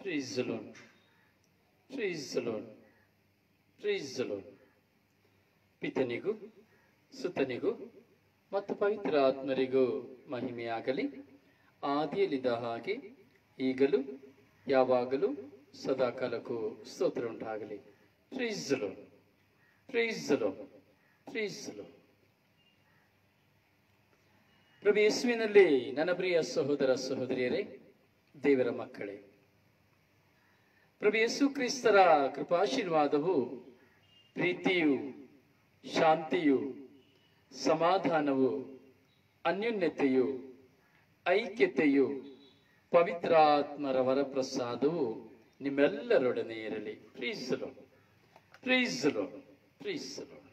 Praise the Lord. Praise the Lord. Praise the Lord. ಪಿತನಿಗೂ ಸುತನಿಗೂ ಮತ್ತು ಪವಿತ್ರ ಆತ್ಮರಿಗೂ ಮಹಿಮೆಯಾಗಲಿ. ಆದಿಯಲ್ಲಿದ್ದ ಹಾಗೆ ಈಗಲೂ ಯಾವಾಗಲೂ ಸದಾಕಾಲಕ್ಕೂ ಸ್ತೋತ್ರ ಉಂಟಾಗಲಿ. Praise the Lord. Praise the Lord. Praise the Lord. ಪ್ರಭು ಯೇಸುವಿನಲ್ಲಿ ನನ್ನ ಪ್ರಿಯ ಸಹೋದರ ಸಹೋದರಿಯರೇ, ದೇವರ ಮಕ್ಕಳೇ, ಪ್ರಭು ಯೇಸು ಕ್ರಿಸ್ತರ ಕೃಪಾಶೀರ್ವಾದವು, ಪ್ರೀತಿಯು, ಶಾಂತಿಯು, ಸಮಾಧಾನವು, ಅನ್ಯೋನ್ಯತೆಯು, ಐಕ್ಯತೆಯು, ಪವಿತ್ರಾತ್ಮರ ವರಪ್ರಸಾದವು ನಿಮ್ಮೆಲ್ಲರೊಡನೆ ಇರಲಿ. Praise the Lord. Praise the Lord. Praise the Lord.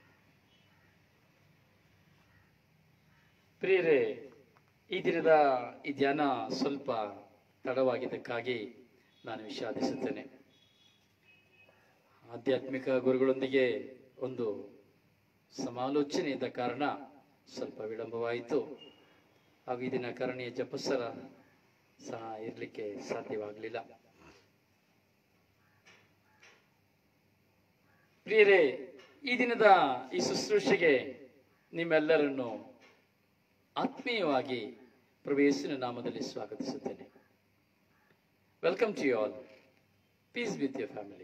ಪ್ರಿಯರೇ, ಈ ದಿನದ ಈ ಧ್ಯಾನ ಸ್ವಲ್ಪ ತಡವಾಗಿದ್ದಕ್ಕಾಗಿ ನಾನು ವಿಷಾದಿಸುತ್ತೇನೆ. ಆಧ್ಯಾತ್ಮಿಕ ಗುರುಗಳೊಂದಿಗೆ ಒಂದು ಸಮಾಲೋಚನೆ ಇದ್ದ ಕಾರಣ ಸ್ವಲ್ಪ ವಿಳಂಬವಾಯಿತು. ಹಾಗೂ ಈ ದಿನ ಕರುಣೆಯ ಜಪಸರ ಸಹ ಇರಲಿಕ್ಕೆ ಸಾಧ್ಯವಾಗಲಿಲ್ಲ. ಪ್ರಿಯರೇ, ಈ ದಿನದ ಈ ಶುಶ್ರೂಷೆಗೆ ನಿಮ್ಮೆಲ್ಲರನ್ನು ಆತ್ಮೀಯವಾಗಿ ಪ್ರಭು ಯೇಸುವಿನ ನಾಮದಲ್ಲಿ ಸ್ವಾಗತಿಸುತ್ತೇನೆ. Welcome to you all. Peace with your family.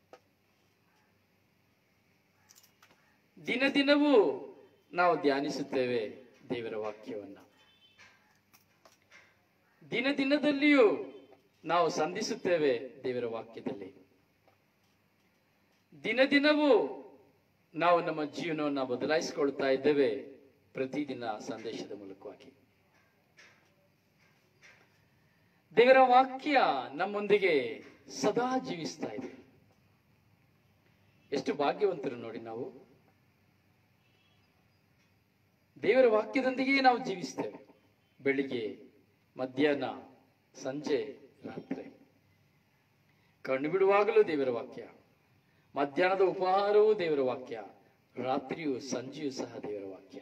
ದಿನ ದಿನವೂ ನಾವು ಧ್ಯಾನಿಸುತ್ತೇವೆ ದೇವರ ವಾಕ್ಯವನ್ನು. ದಿನ ದಿನದಲ್ಲಿಯೂ ನಾವು ಸಂಧಿಸುತ್ತೇವೆ ದೇವರ ವಾಕ್ಯದಲ್ಲಿ. ದಿನ ದಿನವೂ ನಾವು ನಮ್ಮ ಜೀವನವನ್ನು ಬದಲಾಯಿಸಿಕೊಳ್ತಾ ಇದ್ದೇವೆ ಪ್ರತಿದಿನ ಸಂದೇಶದ ಮೂಲಕವಾಗಿ. ದೇವರ ವಾಕ್ಯ ನಮ್ಮೊಂದಿಗೆ ಸದಾ ಜೀವಿಸ್ತಾ ಇದೆ. ಎಷ್ಟು ಭಾಗ್ಯವಂತರು ನೋಡಿ ನಾವು. ದೇವರ ವಾಕ್ಯದೊಂದಿಗೆ ನಾವು ಜೀವಿಸ್ತೇವೆ. ಬೆಳಿಗ್ಗೆ, ಮಧ್ಯಾಹ್ನ, ಸಂಜೆ, ರಾತ್ರಿ. ಕಣ್ಣು ಬಿಡುವಾಗಲೂ ದೇವರ ವಾಕ್ಯ, ಮಧ್ಯಾಹ್ನದ ಉಪಹಾರವೂ ದೇವರ ವಾಕ್ಯ, ರಾತ್ರಿಯೂ ಸಂಜೆಯೂ ಸಹ ದೇವರ ವಾಕ್ಯ.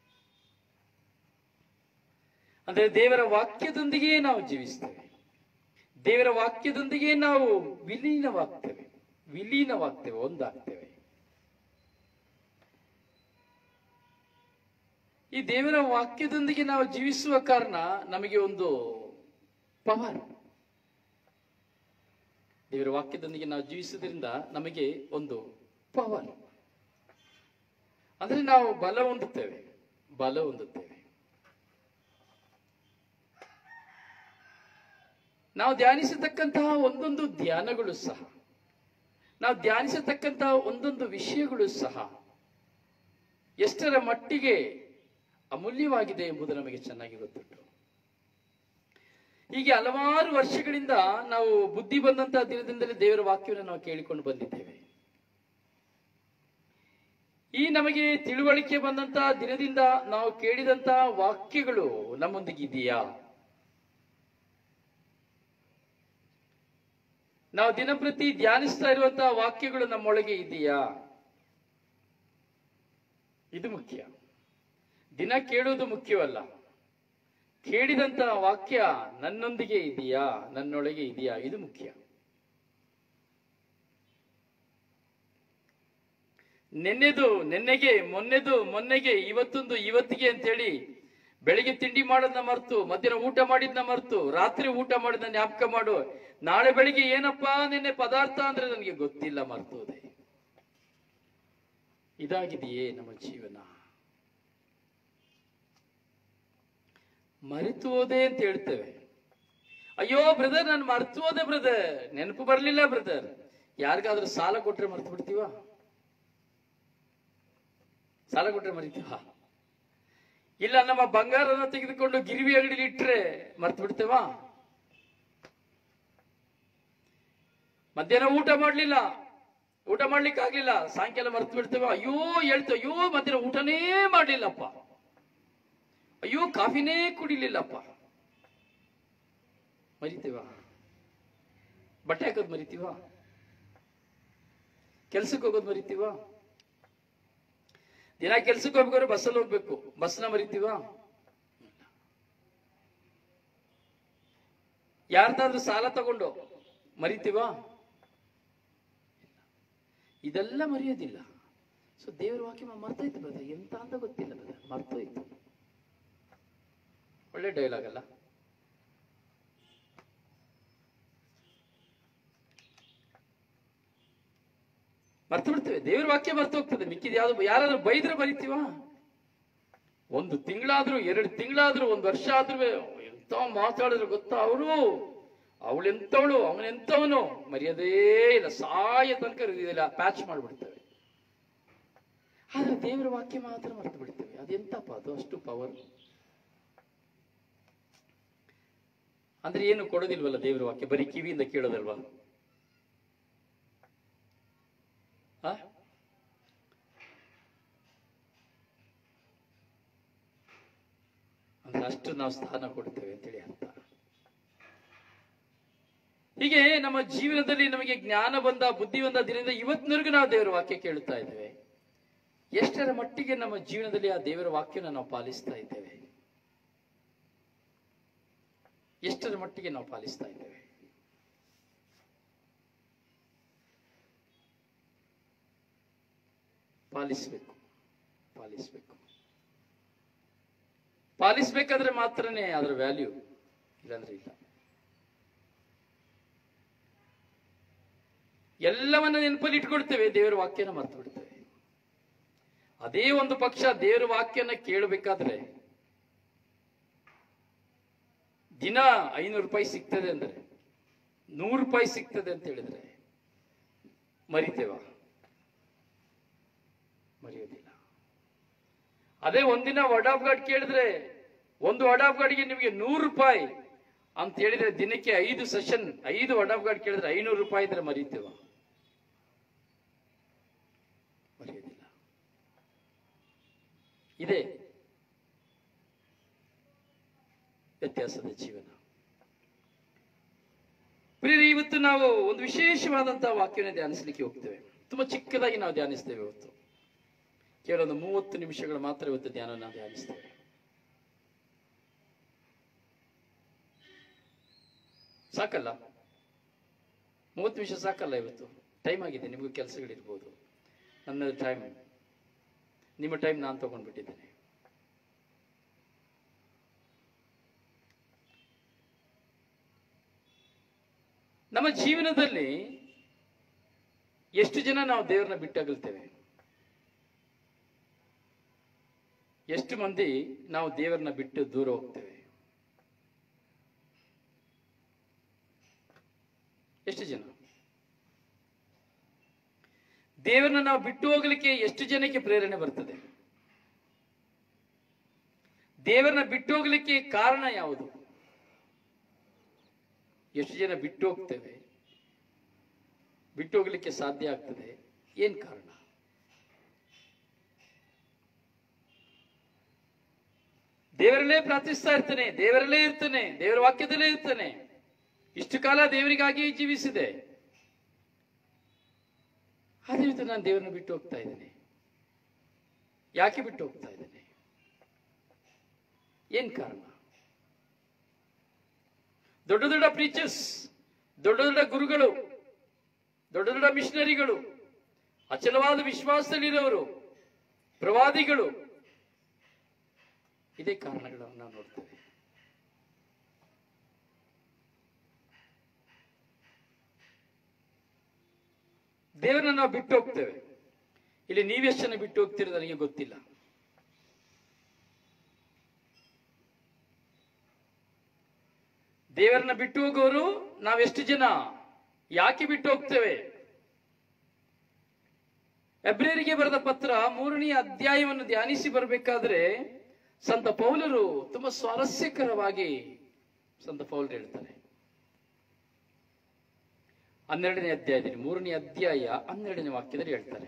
ಅಂದರೆ ದೇವರ ವಾಕ್ಯದೊಂದಿಗೆ ನಾವು ಜೀವಿಸ್ತೇವೆ. ದೇವರ ವಾಕ್ಯದೊಂದಿಗೆ ನಾವು ವಿಲೀನವಾಗ್ತೇವೆ, ಒಂದಾಗ್ತೇವೆ. ಈ ದೇವರ ವಾಕ್ಯದೊಂದಿಗೆ ನಾವು ಜೀವಿಸುವ ಕಾರಣ ನಮಗೆ ಒಂದು ಪವರ್. ದೇವರ ವಾಕ್ಯದೊಂದಿಗೆ ನಾವು ಜೀವಿಸುವುದರಿಂದ ನಮಗೆ ಒಂದು ಪವರ್, ಅಂದ್ರೆ ನಾವು ಬಲ ಹೊಂದುತ್ತೇವೆ. ನಾವು ಧ್ಯಾನಿಸತಕ್ಕಂತಹ ಒಂದೊಂದು ಧ್ಯಾನಗಳು ಸಹ, ನಾವು ಧ್ಯಾನಿಸತಕ್ಕಂತಹ ಒಂದೊಂದು ವಿಷಯಗಳು ಸಹ ಎಷ್ಟರ ಮಟ್ಟಿಗೆ ಅಮೂಲ್ಯವಾಗಿದೆ ಎಂಬುದು ನಮಗೆ ಚೆನ್ನಾಗಿ ಗೊತ್ತುಂಟು. ಹೀಗೆ ಹಲವಾರು ವರ್ಷಗಳಿಂದ ನಾವು ಬುದ್ಧಿ ಬಂದಂತಹ ದಿನದಿಂದಲೇ ದೇವರ ವಾಕ್ಯವನ್ನು ನಾವು ಕೇಳಿಕೊಂಡು ಬಂದಿದ್ದೇವೆ. ಈ ನಮಗೆ ತಿಳುವಳಿಕೆ ಬಂದಂತಹ ದಿನದಿಂದ ನಾವು ಕೇಳಿದಂತಹ ವಾಕ್ಯಗಳು ನಮ್ಮೊಂದಿಗಿದೆಯಾ? ನಾವು ದಿನಪ್ರತಿ ಧ್ಯಾನಿಸ್ತಾ ಇರುವಂತಹ ವಾಕ್ಯಗಳು ನಮ್ಮೊಳಗೆ ಇದೆಯಾ? ಇದು ಮುಖ್ಯ. ದಿನ ಕೇಳುವುದು ಮುಖ್ಯವಲ್ಲ, ಕೇಳಿದಂತಹ ವಾಕ್ಯ ನನ್ನೊಂದಿಗೆ ಇದೆಯಾ, ನನ್ನೊಳಗೆ ಇದೆಯಾ, ಇದು ಮುಖ್ಯ. ನೆನ್ನೆಗೆ, ಮೊನ್ನೆಗೆ, ಇವತ್ತಿಗೆ ಅಂತೇಳಿ ಬೆಳಿಗ್ಗೆ ತಿಂಡಿ ಮಾಡೋದನ್ನ ಮರ್ತು, ಮಧ್ಯಾಹ್ನ ಊಟ ಮಾಡಿದ್ನ ಮರ್ತು, ರಾತ್ರಿ ಊಟ ಮಾಡಿದ್ನ ಜ್ಞಾಪಕ ಮಾಡು. ನಾಳೆ ಬೆಳಿಗ್ಗೆ ಏನಪ್ಪಾ ನಿನ್ನೆ ಪದಾರ್ಥ ಅಂದ್ರೆ ನನಗೆ ಗೊತ್ತಿಲ್ಲ, ಮರ್ತೋದೆ. ಇದಾಗಿದೆಯೇ ನಮ್ಮ ಜೀವನ? ಮರೆತು ಹೋದೆ ಅಂತ ಹೇಳ್ತೇವೆ. ಅಯ್ಯೋ ಬ್ರದರ್, ನಾನು ಮರ್ತು ಹೋದೆ ಬ್ರದರ್, ನೆನಪು ಬರ್ಲಿಲ್ಲ ಬ್ರದರ್. ಯಾರಿಗಾದ್ರೂ ಸಾಲ ಕೊಟ್ರೆ ಮರ್ತು ಬಿಡ್ತೀವ? ಸಾಲ ಕೊಟ್ರೆ ಮರಿತೀವ? ಇಲ್ಲ ನಮ್ಮ ಬಂಗಾರನ ತೆಗೆದುಕೊಂಡು ಗಿರಿವಿ ಅಂಗಡಿಲಿ ಇಟ್ರೆ ಮರ್ತು ಬಿಡ್ತೇವಾ? ಮಧ್ಯಾಹ್ನ ಊಟ ಮಾಡ್ಲಿಕ್ಕೆ ಆಗ್ಲಿಲ್ಲ, ಸಾಯಂಕಾಲ ಮರ್ತು ಬಿಡ್ತೇವ? ಅಯ್ಯೋ ಹೇಳ್ತೇವೆ, ಅಯ್ಯೋ ಮಧ್ಯಾಹ್ನ ಊಟನೇ ಮಾಡ್ಲಿಲ್ಲಪ್ಪ, ಅಯ್ಯೋ ಕಾಫಿನೇ ಕುಡಿಲಿಲ್ಲಪ್ಪ. ಮರಿತೀವ? ಬಟ್ಟೆ ಹಾಕೋದು ಮರಿತೀವ? ಕೆಲ್ಸಕ್ಕೆ ಹೋಗೋದು ಮರಿತೀವ? ದಿನ ಕೆಲ್ಸಕ್ಕೆ ಹೋಗ್ಬೇಕಾದ್ರೆ ಬಸ್ಸಲ್ಲಿ ಹೋಗ್ಬೇಕು, ಬಸ್ನ ಮರಿತೀವ? ಯಾರ್ದಾದ್ರೂ ಸಾಲ ತಗೊಂಡು ಮರಿತೀವಾ? ಇದೆಲ್ಲ ಮರೆಯೋದಿಲ್ಲ. ಸೊ ದೇವರ ವಾಕ್ಯ ಮರ್ತೋಯ್ತು ಬ್ರದರ್, ಎಂತ ಅಂತ ಗೊತ್ತಿಲ್ಲ ಬ್ರದರ್, ಮರ್ತೋಯ್ತು. ಒಳ್ಳೆ ಡೈಲಾಗ್ ಅಲ್ಲ? ಮರ್ತು ಬಿಡ್ತೇವೆ, ದೇವರ ವಾಕ್ಯ ಮರ್ತು ಹೋಗ್ತದೆ. ಮಿಕ್ಕಿದ ಯಾವ್ದು ಯಾರಾದ್ರೂ ಬೈದ್ರೆ ಬರಿತೀವಾ? 1 ತಿಂಗಳಾದ್ರೂ 2 ತಿಂಗಳಾದ್ರೂ 1 ವರ್ಷ ಆದ್ರೂ ಎಂತ ಮಾತಾಡಿದ್ರು ಗೊತ್ತಾ, ಅವಳೆಂತವಳು ಅವನೆಂತವನು ಮರ್ಯಾದೇ ಇಲ್ಲ, ಸಾಯ ತನಕ ಹೃದಯದಲ್ಲಿ ಪ್ಯಾಚ್ ಮಾಡ್ಬಿಡ್ತೇವೆ. ಆದ್ರೆ ದೇವರ ವಾಕ್ಯ ಮಾತ್ರ ಮರ್ತು ಬಿಡ್ತೇವೆ. ಅದೆಂತಪ್ಪ ಅದು, ಅಷ್ಟು ಪವರ್. ಅಂದ್ರೆ ಏನು ಕೊಡೋದಿಲ್ವಲ್ಲ ದೇವರ ವಾಕ್ಯ, ಬರೀ ಕಿವಿಯಿಂದ ಕೇಳೋದಲ್ವಾ? ಅಂದ್ರೆ ಅಷ್ಟು ನಾವು ಸ್ಥಾನ ಕೊಡ್ತೇವೆ ಅಂತೇಳಿ ಅರ್ಥ. ಹೀಗೆ ನಮ್ಮ ಜೀವನದಲ್ಲಿ ನಮಗೆ ಜ್ಞಾನ ಬಂದ, ಬುದ್ಧಿ ಬಂದ ದಿನದಿಂದ ಇವತ್ತಿನವರೆಗೂ ನಾವು ದೇವರ ವಾಕ್ಯ ಕೇಳುತ್ತಾ ಇದ್ದೇವೆ. ಎಷ್ಟರ ಮಟ್ಟಿಗೆ ನಮ್ಮ ಜೀವನದಲ್ಲಿ ಆ ದೇವರ ವಾಕ್ಯನ ನಾವು ಪಾಲಿಸ್ತಾ ಇದ್ದೇವೆ? ಎಷ್ಟರ ಮಟ್ಟಿಗೆ ನಾವು ಪಾಲಿಸ್ತಾ ಇದ್ದೇವೆ? ಪಾಲಿಸ್ಬೇಕು, ಪಾಲಿಸ್ಬೇಕು. ಪಾಲಿಸ್ಬೇಕಾದ್ರೆ ಮಾತ್ರನೇ ಅದರ ವ್ಯಾಲ್ಯೂ, ಇಲ್ಲಾಂದ್ರೆ ಇಲ್ಲ. ಎಲ್ಲವನ್ನ ನೆನಪಲ್ಲಿ ಇಟ್ಕೊಳ್ತೇವೆ, ದೇವರ ವಾಕ್ಯನ ಮರ್ತು ಬಿಡ್ತೇವೆ. ಅದೇ ಒಂದು ಪಕ್ಷ ದೇವರ ವಾಕ್ಯನ ಕೇಳಬೇಕಾದ್ರೆ ದಿನ 500 ರೂಪಾಯಿ ಸಿಗ್ತದೆ ಅಂದ್ರೆ, 100 ರೂಪಾಯಿ ಸಿಗ್ತದೆ ಅಂತ ಹೇಳಿದ್ರೆ ಮರಿತೇವ? ಮರೆಯೋದಿಲ್ಲ. ಅದೇ ಒಂದಿನ ವರ್ಡ್ ಆಫ್ ಗಾಡ್ ಕೇಳಿದ್ರೆ, ಒಂದು ವರ್ಡ್ ಆಫ್ ಗಾಡ್ಗೆ ನಿಮಗೆ 100 ರೂಪಾಯಿ ಅಂತ ಹೇಳಿದ್ರೆ, ದಿನಕ್ಕೆ 5 ಸೆಷನ್ 5 ವರ್ಡ್ ಆಫ್ ಗಾಡ್ ಕೇಳಿದ್ರೆ 500 ರೂಪಾಯಿ ಇದ್ರೆ ಮರಿತೇವ? ಮರೆಯೋದಿಲ್ಲ. ಇದೇ ವ್ಯತ್ಯಾಸದ ಜೀವನ. ಪ್ರಿಯರೇ, ಇವತ್ತು ನಾವು ಒಂದು ವಿಶೇಷವಾದಂತಹ ವಾಕ್ಯನ ಧ್ಯಾನಿಸಲಿಕ್ಕೆ ಹೋಗ್ತೇವೆ. ತುಂಬಾ ಚಿಕ್ಕದಾಗಿ ನಾವು ಧ್ಯಾನಿಸ್ತೇವೆ ಇವತ್ತು. ಕೇವಲ 30 ನಿಮಿಷಗಳು ಮಾತ್ರ ಇವತ್ತು ಧ್ಯಾನವನ್ನು ಧ್ಯಾನಿಸ್ತೇವೆ. ಸಾಕಲ್ಲ? 30 ನಿಮಿಷ ಸಾಕಲ್ಲ? ಇವತ್ತು ಟೈಮ್ ಆಗಿದೆ, ನಿಮಗೂ ಕೆಲಸಗಳಿರ್ಬೋದು. ನನ್ನ ಟೈಮ್, ನಿಮ್ಮ ಟೈಮ್ ನಾನು ತಗೊಂಡ್ಬಿಟ್ಟಿದ್ದೇನೆ. ನಮ್ಮ ಜೀವನದಲ್ಲಿ ಎಷ್ಟು ಜನ ನಾವು ದೇವರನ್ನ ಬಿಟ್ಟಗಲ್ತೇವೆ? ಎಷ್ಟು ಮಂದಿ ನಾವು ದೇವರನ್ನ ಬಿಟ್ಟು ದೂರ ಹೋಗ್ತೇವೆ? ಎಷ್ಟು ಜನ? ದೇವರನ್ನ ನಾವು ಬಿಟ್ಟು ಹೋಗಲಿಕ್ಕೆ ಎಷ್ಟು ಜನಕ್ಕೆ ಪ್ರೇರಣೆ ಬರ್ತದೆ? ದೇವರನ್ನ ಬಿಟ್ಟು ಹೋಗ್ಲಿಕ್ಕೆ ಕಾರಣ ಯಾವುದು? ಎಷ್ಟು ಜನ ಬಿಟ್ಟು ಹೋಗ್ತೇವೆ? ಬಿಟ್ಟು ಹೋಗ್ಲಿಕ್ಕೆ ಸಾಧ್ಯ ಆಗ್ತದೆ? ಏನ್ ಕಾರಣ? ದೇವರಲ್ಲೇ ಪ್ರಾರ್ಥಿಸ್ತಾ ಇರ್ತಾನೆ, ದೇವರಲ್ಲೇ ಇರ್ತಾನೆ, ದೇವರ ವಾಕ್ಯದಲ್ಲೇ ಇರ್ತಾನೆ. ಇಷ್ಟು ಕಾಲ ದೇವರಿಗಾಗಿಯೇ ಜೀವಿಸಿದೆ. ಆದ್ರೆ ಇವತ್ತು ನಾನು ದೇವರನ್ನ ಬಿಟ್ಟು ಹೋಗ್ತಾ ಇದ್ದೇನೆ. ಯಾಕೆ ಬಿಟ್ಟು ಹೋಗ್ತಾ ಇದ್ದೇನೆ? ಏನ್ ಕಾರಣ? ದೊಡ್ಡ ದೊಡ್ಡ ಪ್ರೀಚರ್ಸ್, ದೊಡ್ಡ ದೊಡ್ಡ ಗುರುಗಳು, ದೊಡ್ಡ ದೊಡ್ಡ ಮಿಷನರಿಗಳು, ಅಚಲವಾದ ವಿಶ್ವಾಸದಲ್ಲಿರೋರು, ಪ್ರವಾದಿಗಳು, ಇದೇ ಕಾರಣಗಳನ್ನು ನಾವು ನೋಡ್ತೇವೆ. ದೇವರನ್ನ ನಾವು ಬಿಟ್ಟು ಹೋಗ್ತೇವೆ. ಇಲ್ಲಿ ನೀವೆಷ್ಟು ಜನ ಬಿಟ್ಟು ಹೋಗ್ತೀರ ನನಗೆ ಗೊತ್ತಿಲ್ಲ. ದೇವರನ್ನ ಬಿಟ್ಟು ಹೋಗೋರು ನಾವೆಷ್ಟು ಜನ? ಯಾಕೆ ಬಿಟ್ಟು ಹೋಗ್ತೇವೆ? ಎಬ್ರಿಯರಿಗೆ ಬರೆದ ಪತ್ರ 3ನೇ ಅಧ್ಯಾಯವನ್ನು ಧ್ಯಾನಿಸಿ ಬರಬೇಕಾದ್ರೆ ಸಂತ ಪೌಲರು ತುಂಬಾ ಸ್ವಾರಸ್ಯಕರವಾಗಿ ಸಂತ ಪೌಲರು ಹೇಳ್ತಾರೆ. 12ನೇ ಅಧ್ಯಾಯದಲ್ಲಿ, 3ನೇ ಅಧ್ಯಾಯ 12ನೇ ವಾಕ್ಯದಲ್ಲಿ ಹೇಳ್ತಾರೆ,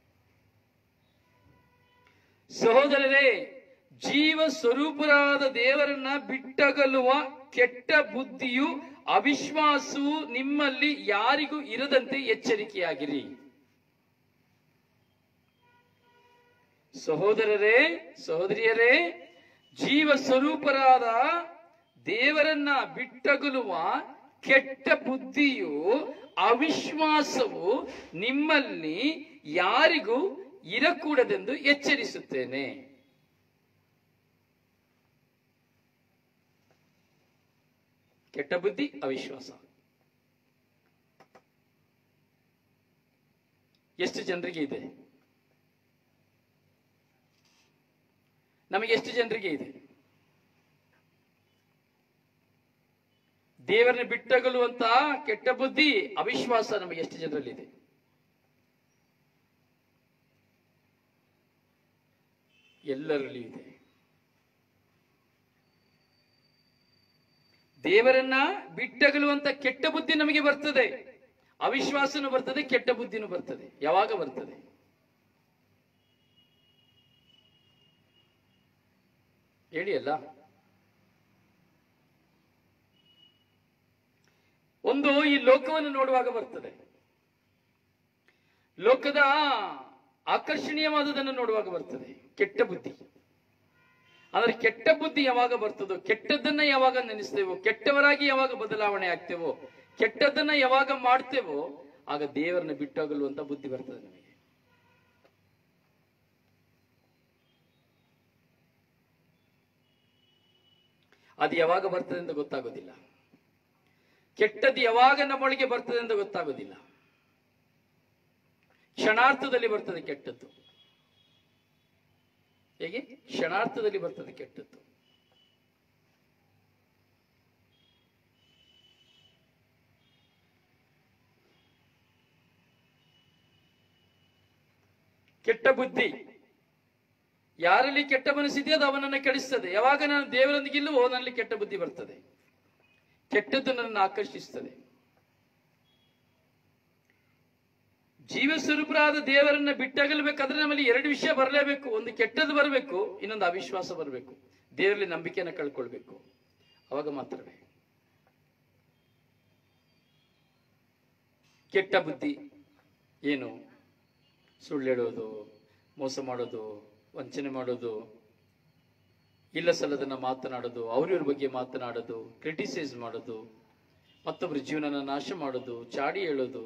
ಸಹೋದರರೇ, ಜೀವ ಸ್ವರೂಪರಾದ ದೇವರನ್ನ ಬಿಟ್ಟಗಲುವ ಕೆಟ್ಟ ಬುದ್ಧಿಯು ಅವಿಶ್ವಾಸವು ನಿಮ್ಮಲ್ಲಿ ಯಾರಿಗೂ ಇರದಂತೆ ಎಚ್ಚರಿಕೆಯಾಗಿರಿ. ಸಹೋದರರೇ, ಸಹೋದರಿಯರೇ, ಜೀವ ಸ್ವರೂಪರಾದ ದೇವರನ್ನ ಬಿಟ್ಟಗಲುವ ಕೆಟ್ಟ ಬುದ್ಧಿಯು ಅವಿಶ್ವಾಸವು ನಿಮ್ಮಲ್ಲಿ ಯಾರಿಗೂ ಇರಕೂಡದೆಂದು ಎಚ್ಚರಿಸುತ್ತೇನೆ. ಕೆಟ್ಟ ಬುದ್ಧಿ, ಅವಿಶ್ವಾಸ ಎಷ್ಟು ಜನರಿಗೆ ಇದೆ? ನಮಗೆ ಎಷ್ಟು ಜನರಿಗೆ ಇದೆ? ದೇವರನ್ನ ಬಿಟ್ಟಗಲುವಂತ ಕೆಟ್ಟ ಬುದ್ಧಿ, ಅವಿಶ್ವಾಸ ನಮಗೆ ಎಷ್ಟು ಜನರಲ್ಲಿದೆ? ಎಲ್ಲರಲ್ಲಿಯೂ ಇದೆ. ದೇವರನ್ನ ಬಿಟ್ಟಗಲುವಂತ ಕೆಟ್ಟ ಬುದ್ಧಿ ನಮಗೆ ಬರ್ತದೆ, ಅವಿಶ್ವಾಸನೂ ಬರ್ತದೆ, ಕೆಟ್ಟ ಬುದ್ಧಿನೂ ಬರ್ತದೆ. ಯಾವಾಗ ಬರ್ತದೆ? ಹೇಳಿ ಅಲ್ಲ. ಒಂದು ಈ ಲೋಕವನ್ನು ನೋಡುವಾಗ ಬರ್ತದೆ, ಲೋಕದ ಆಕರ್ಷಣೀಯವಾದದನ್ನು ನೋಡುವಾಗ ಬರ್ತದೆ ಕೆಟ್ಟ ಬುದ್ಧಿ. ಆದರೆ ಕೆಟ್ಟ ಬುದ್ಧಿ ಯಾವಾಗ ಬರ್ತದೋ, ಕೆಟ್ಟದ್ದನ್ನ ಯಾವಾಗ ನೆನೆಸ್ತೇವೋ, ಕೆಟ್ಟವರಾಗಿ ಯಾವಾಗ ಬದಲಾವಣೆ ಆಗ್ತೇವೋ, ಕೆಟ್ಟದ್ದನ್ನ ಯಾವಾಗ ಮಾಡ್ತೇವೋ, ಆಗ ದೇವರನ್ನ ಬಿಟ್ಟೋಗಲುವಂತ ಬುದ್ಧಿ ಬರ್ತದೆ ನಮಗೆ. ಅದು ಯಾವಾಗ ಬರ್ತದೆ ಅಂತ ಗೊತ್ತಾಗೋದಿಲ್ಲ. ಕೆಟ್ಟದ್ದು ಯಾವಾಗ ನಮ್ಮೊಳಗೆ ಬರ್ತದೆ ಅಂತ ಗೊತ್ತಾಗೋದಿಲ್ಲ. ಕ್ಷಣಾರ್ಥದಲ್ಲಿ ಬರ್ತದೆ ಕೆಟ್ಟದ್ದು. ಹೇಗೆ? ಕ್ಷಣಾರ್ಥದಲ್ಲಿ ಬರ್ತದೆ ಕೆಟ್ಟದ್ದು. ಕೆಟ್ಟ ಬುದ್ಧಿ ಯಾರಲ್ಲಿ ಕೆಟ್ಟ ಮನಸ್ಸಿದೆಯೋ ಅದು ಅವನನ್ನು ಕೆಡಿಸ್ತದೆ. ಯಾವಾಗ ನಾನು ದೇವರೊಂದಿಗೆ ಇಲ್ಲವೋ ನನ್ನಲ್ಲಿ ಕೆಟ್ಟ ಬುದ್ಧಿ ಬರ್ತದೆ, ಕೆಟ್ಟದ್ದು ನನ್ನನ್ನು ಆಕರ್ಷಿಸ್ತದೆ. ಜೀವ ಸ್ವರೂಪರಾದ ದೇವರನ್ನ ಬಿಟ್ಟಗಲ್ಬೇಕಾದ್ರೆ ನಮ್ಮಲ್ಲಿ ಎರಡು ವಿಷಯ ಬರಲೇಬೇಕು. ಒಂದು ಕೆಟ್ಟದ್ದು ಬರಬೇಕು, ಇನ್ನೊಂದು ಅವಿಶ್ವಾಸ ಬರಬೇಕು. ದೇವರಲ್ಲಿ ನಂಬಿಕೆಯನ್ನು ಕಳ್ಕೊಳ್ಬೇಕು. ಅವಾಗ ಮಾತ್ರವೇ. ಕೆಟ್ಟ ಬುದ್ಧಿ ಏನು? ಸುಳ್ಳು ಹೇಳೋದು, ಮೋಸ ಮಾಡೋದು, ವಂಚನೆ ಮಾಡೋದು, ಇಲ್ಲ ಸಲ್ಲದನ್ನ ಮಾತನಾಡೋದು, ಅವ್ರಿವ್ರ ಬಗ್ಗೆ ಮಾತನಾಡೋದು, ಕ್ರಿಟಿಸೈಸ್ ಮಾಡೋದು, ಮತ್ತೊಬ್ಬರ ಜೀವನನ ನಾಶ ಮಾಡೋದು, ಚಾಡಿ ಹೇಳೋದು,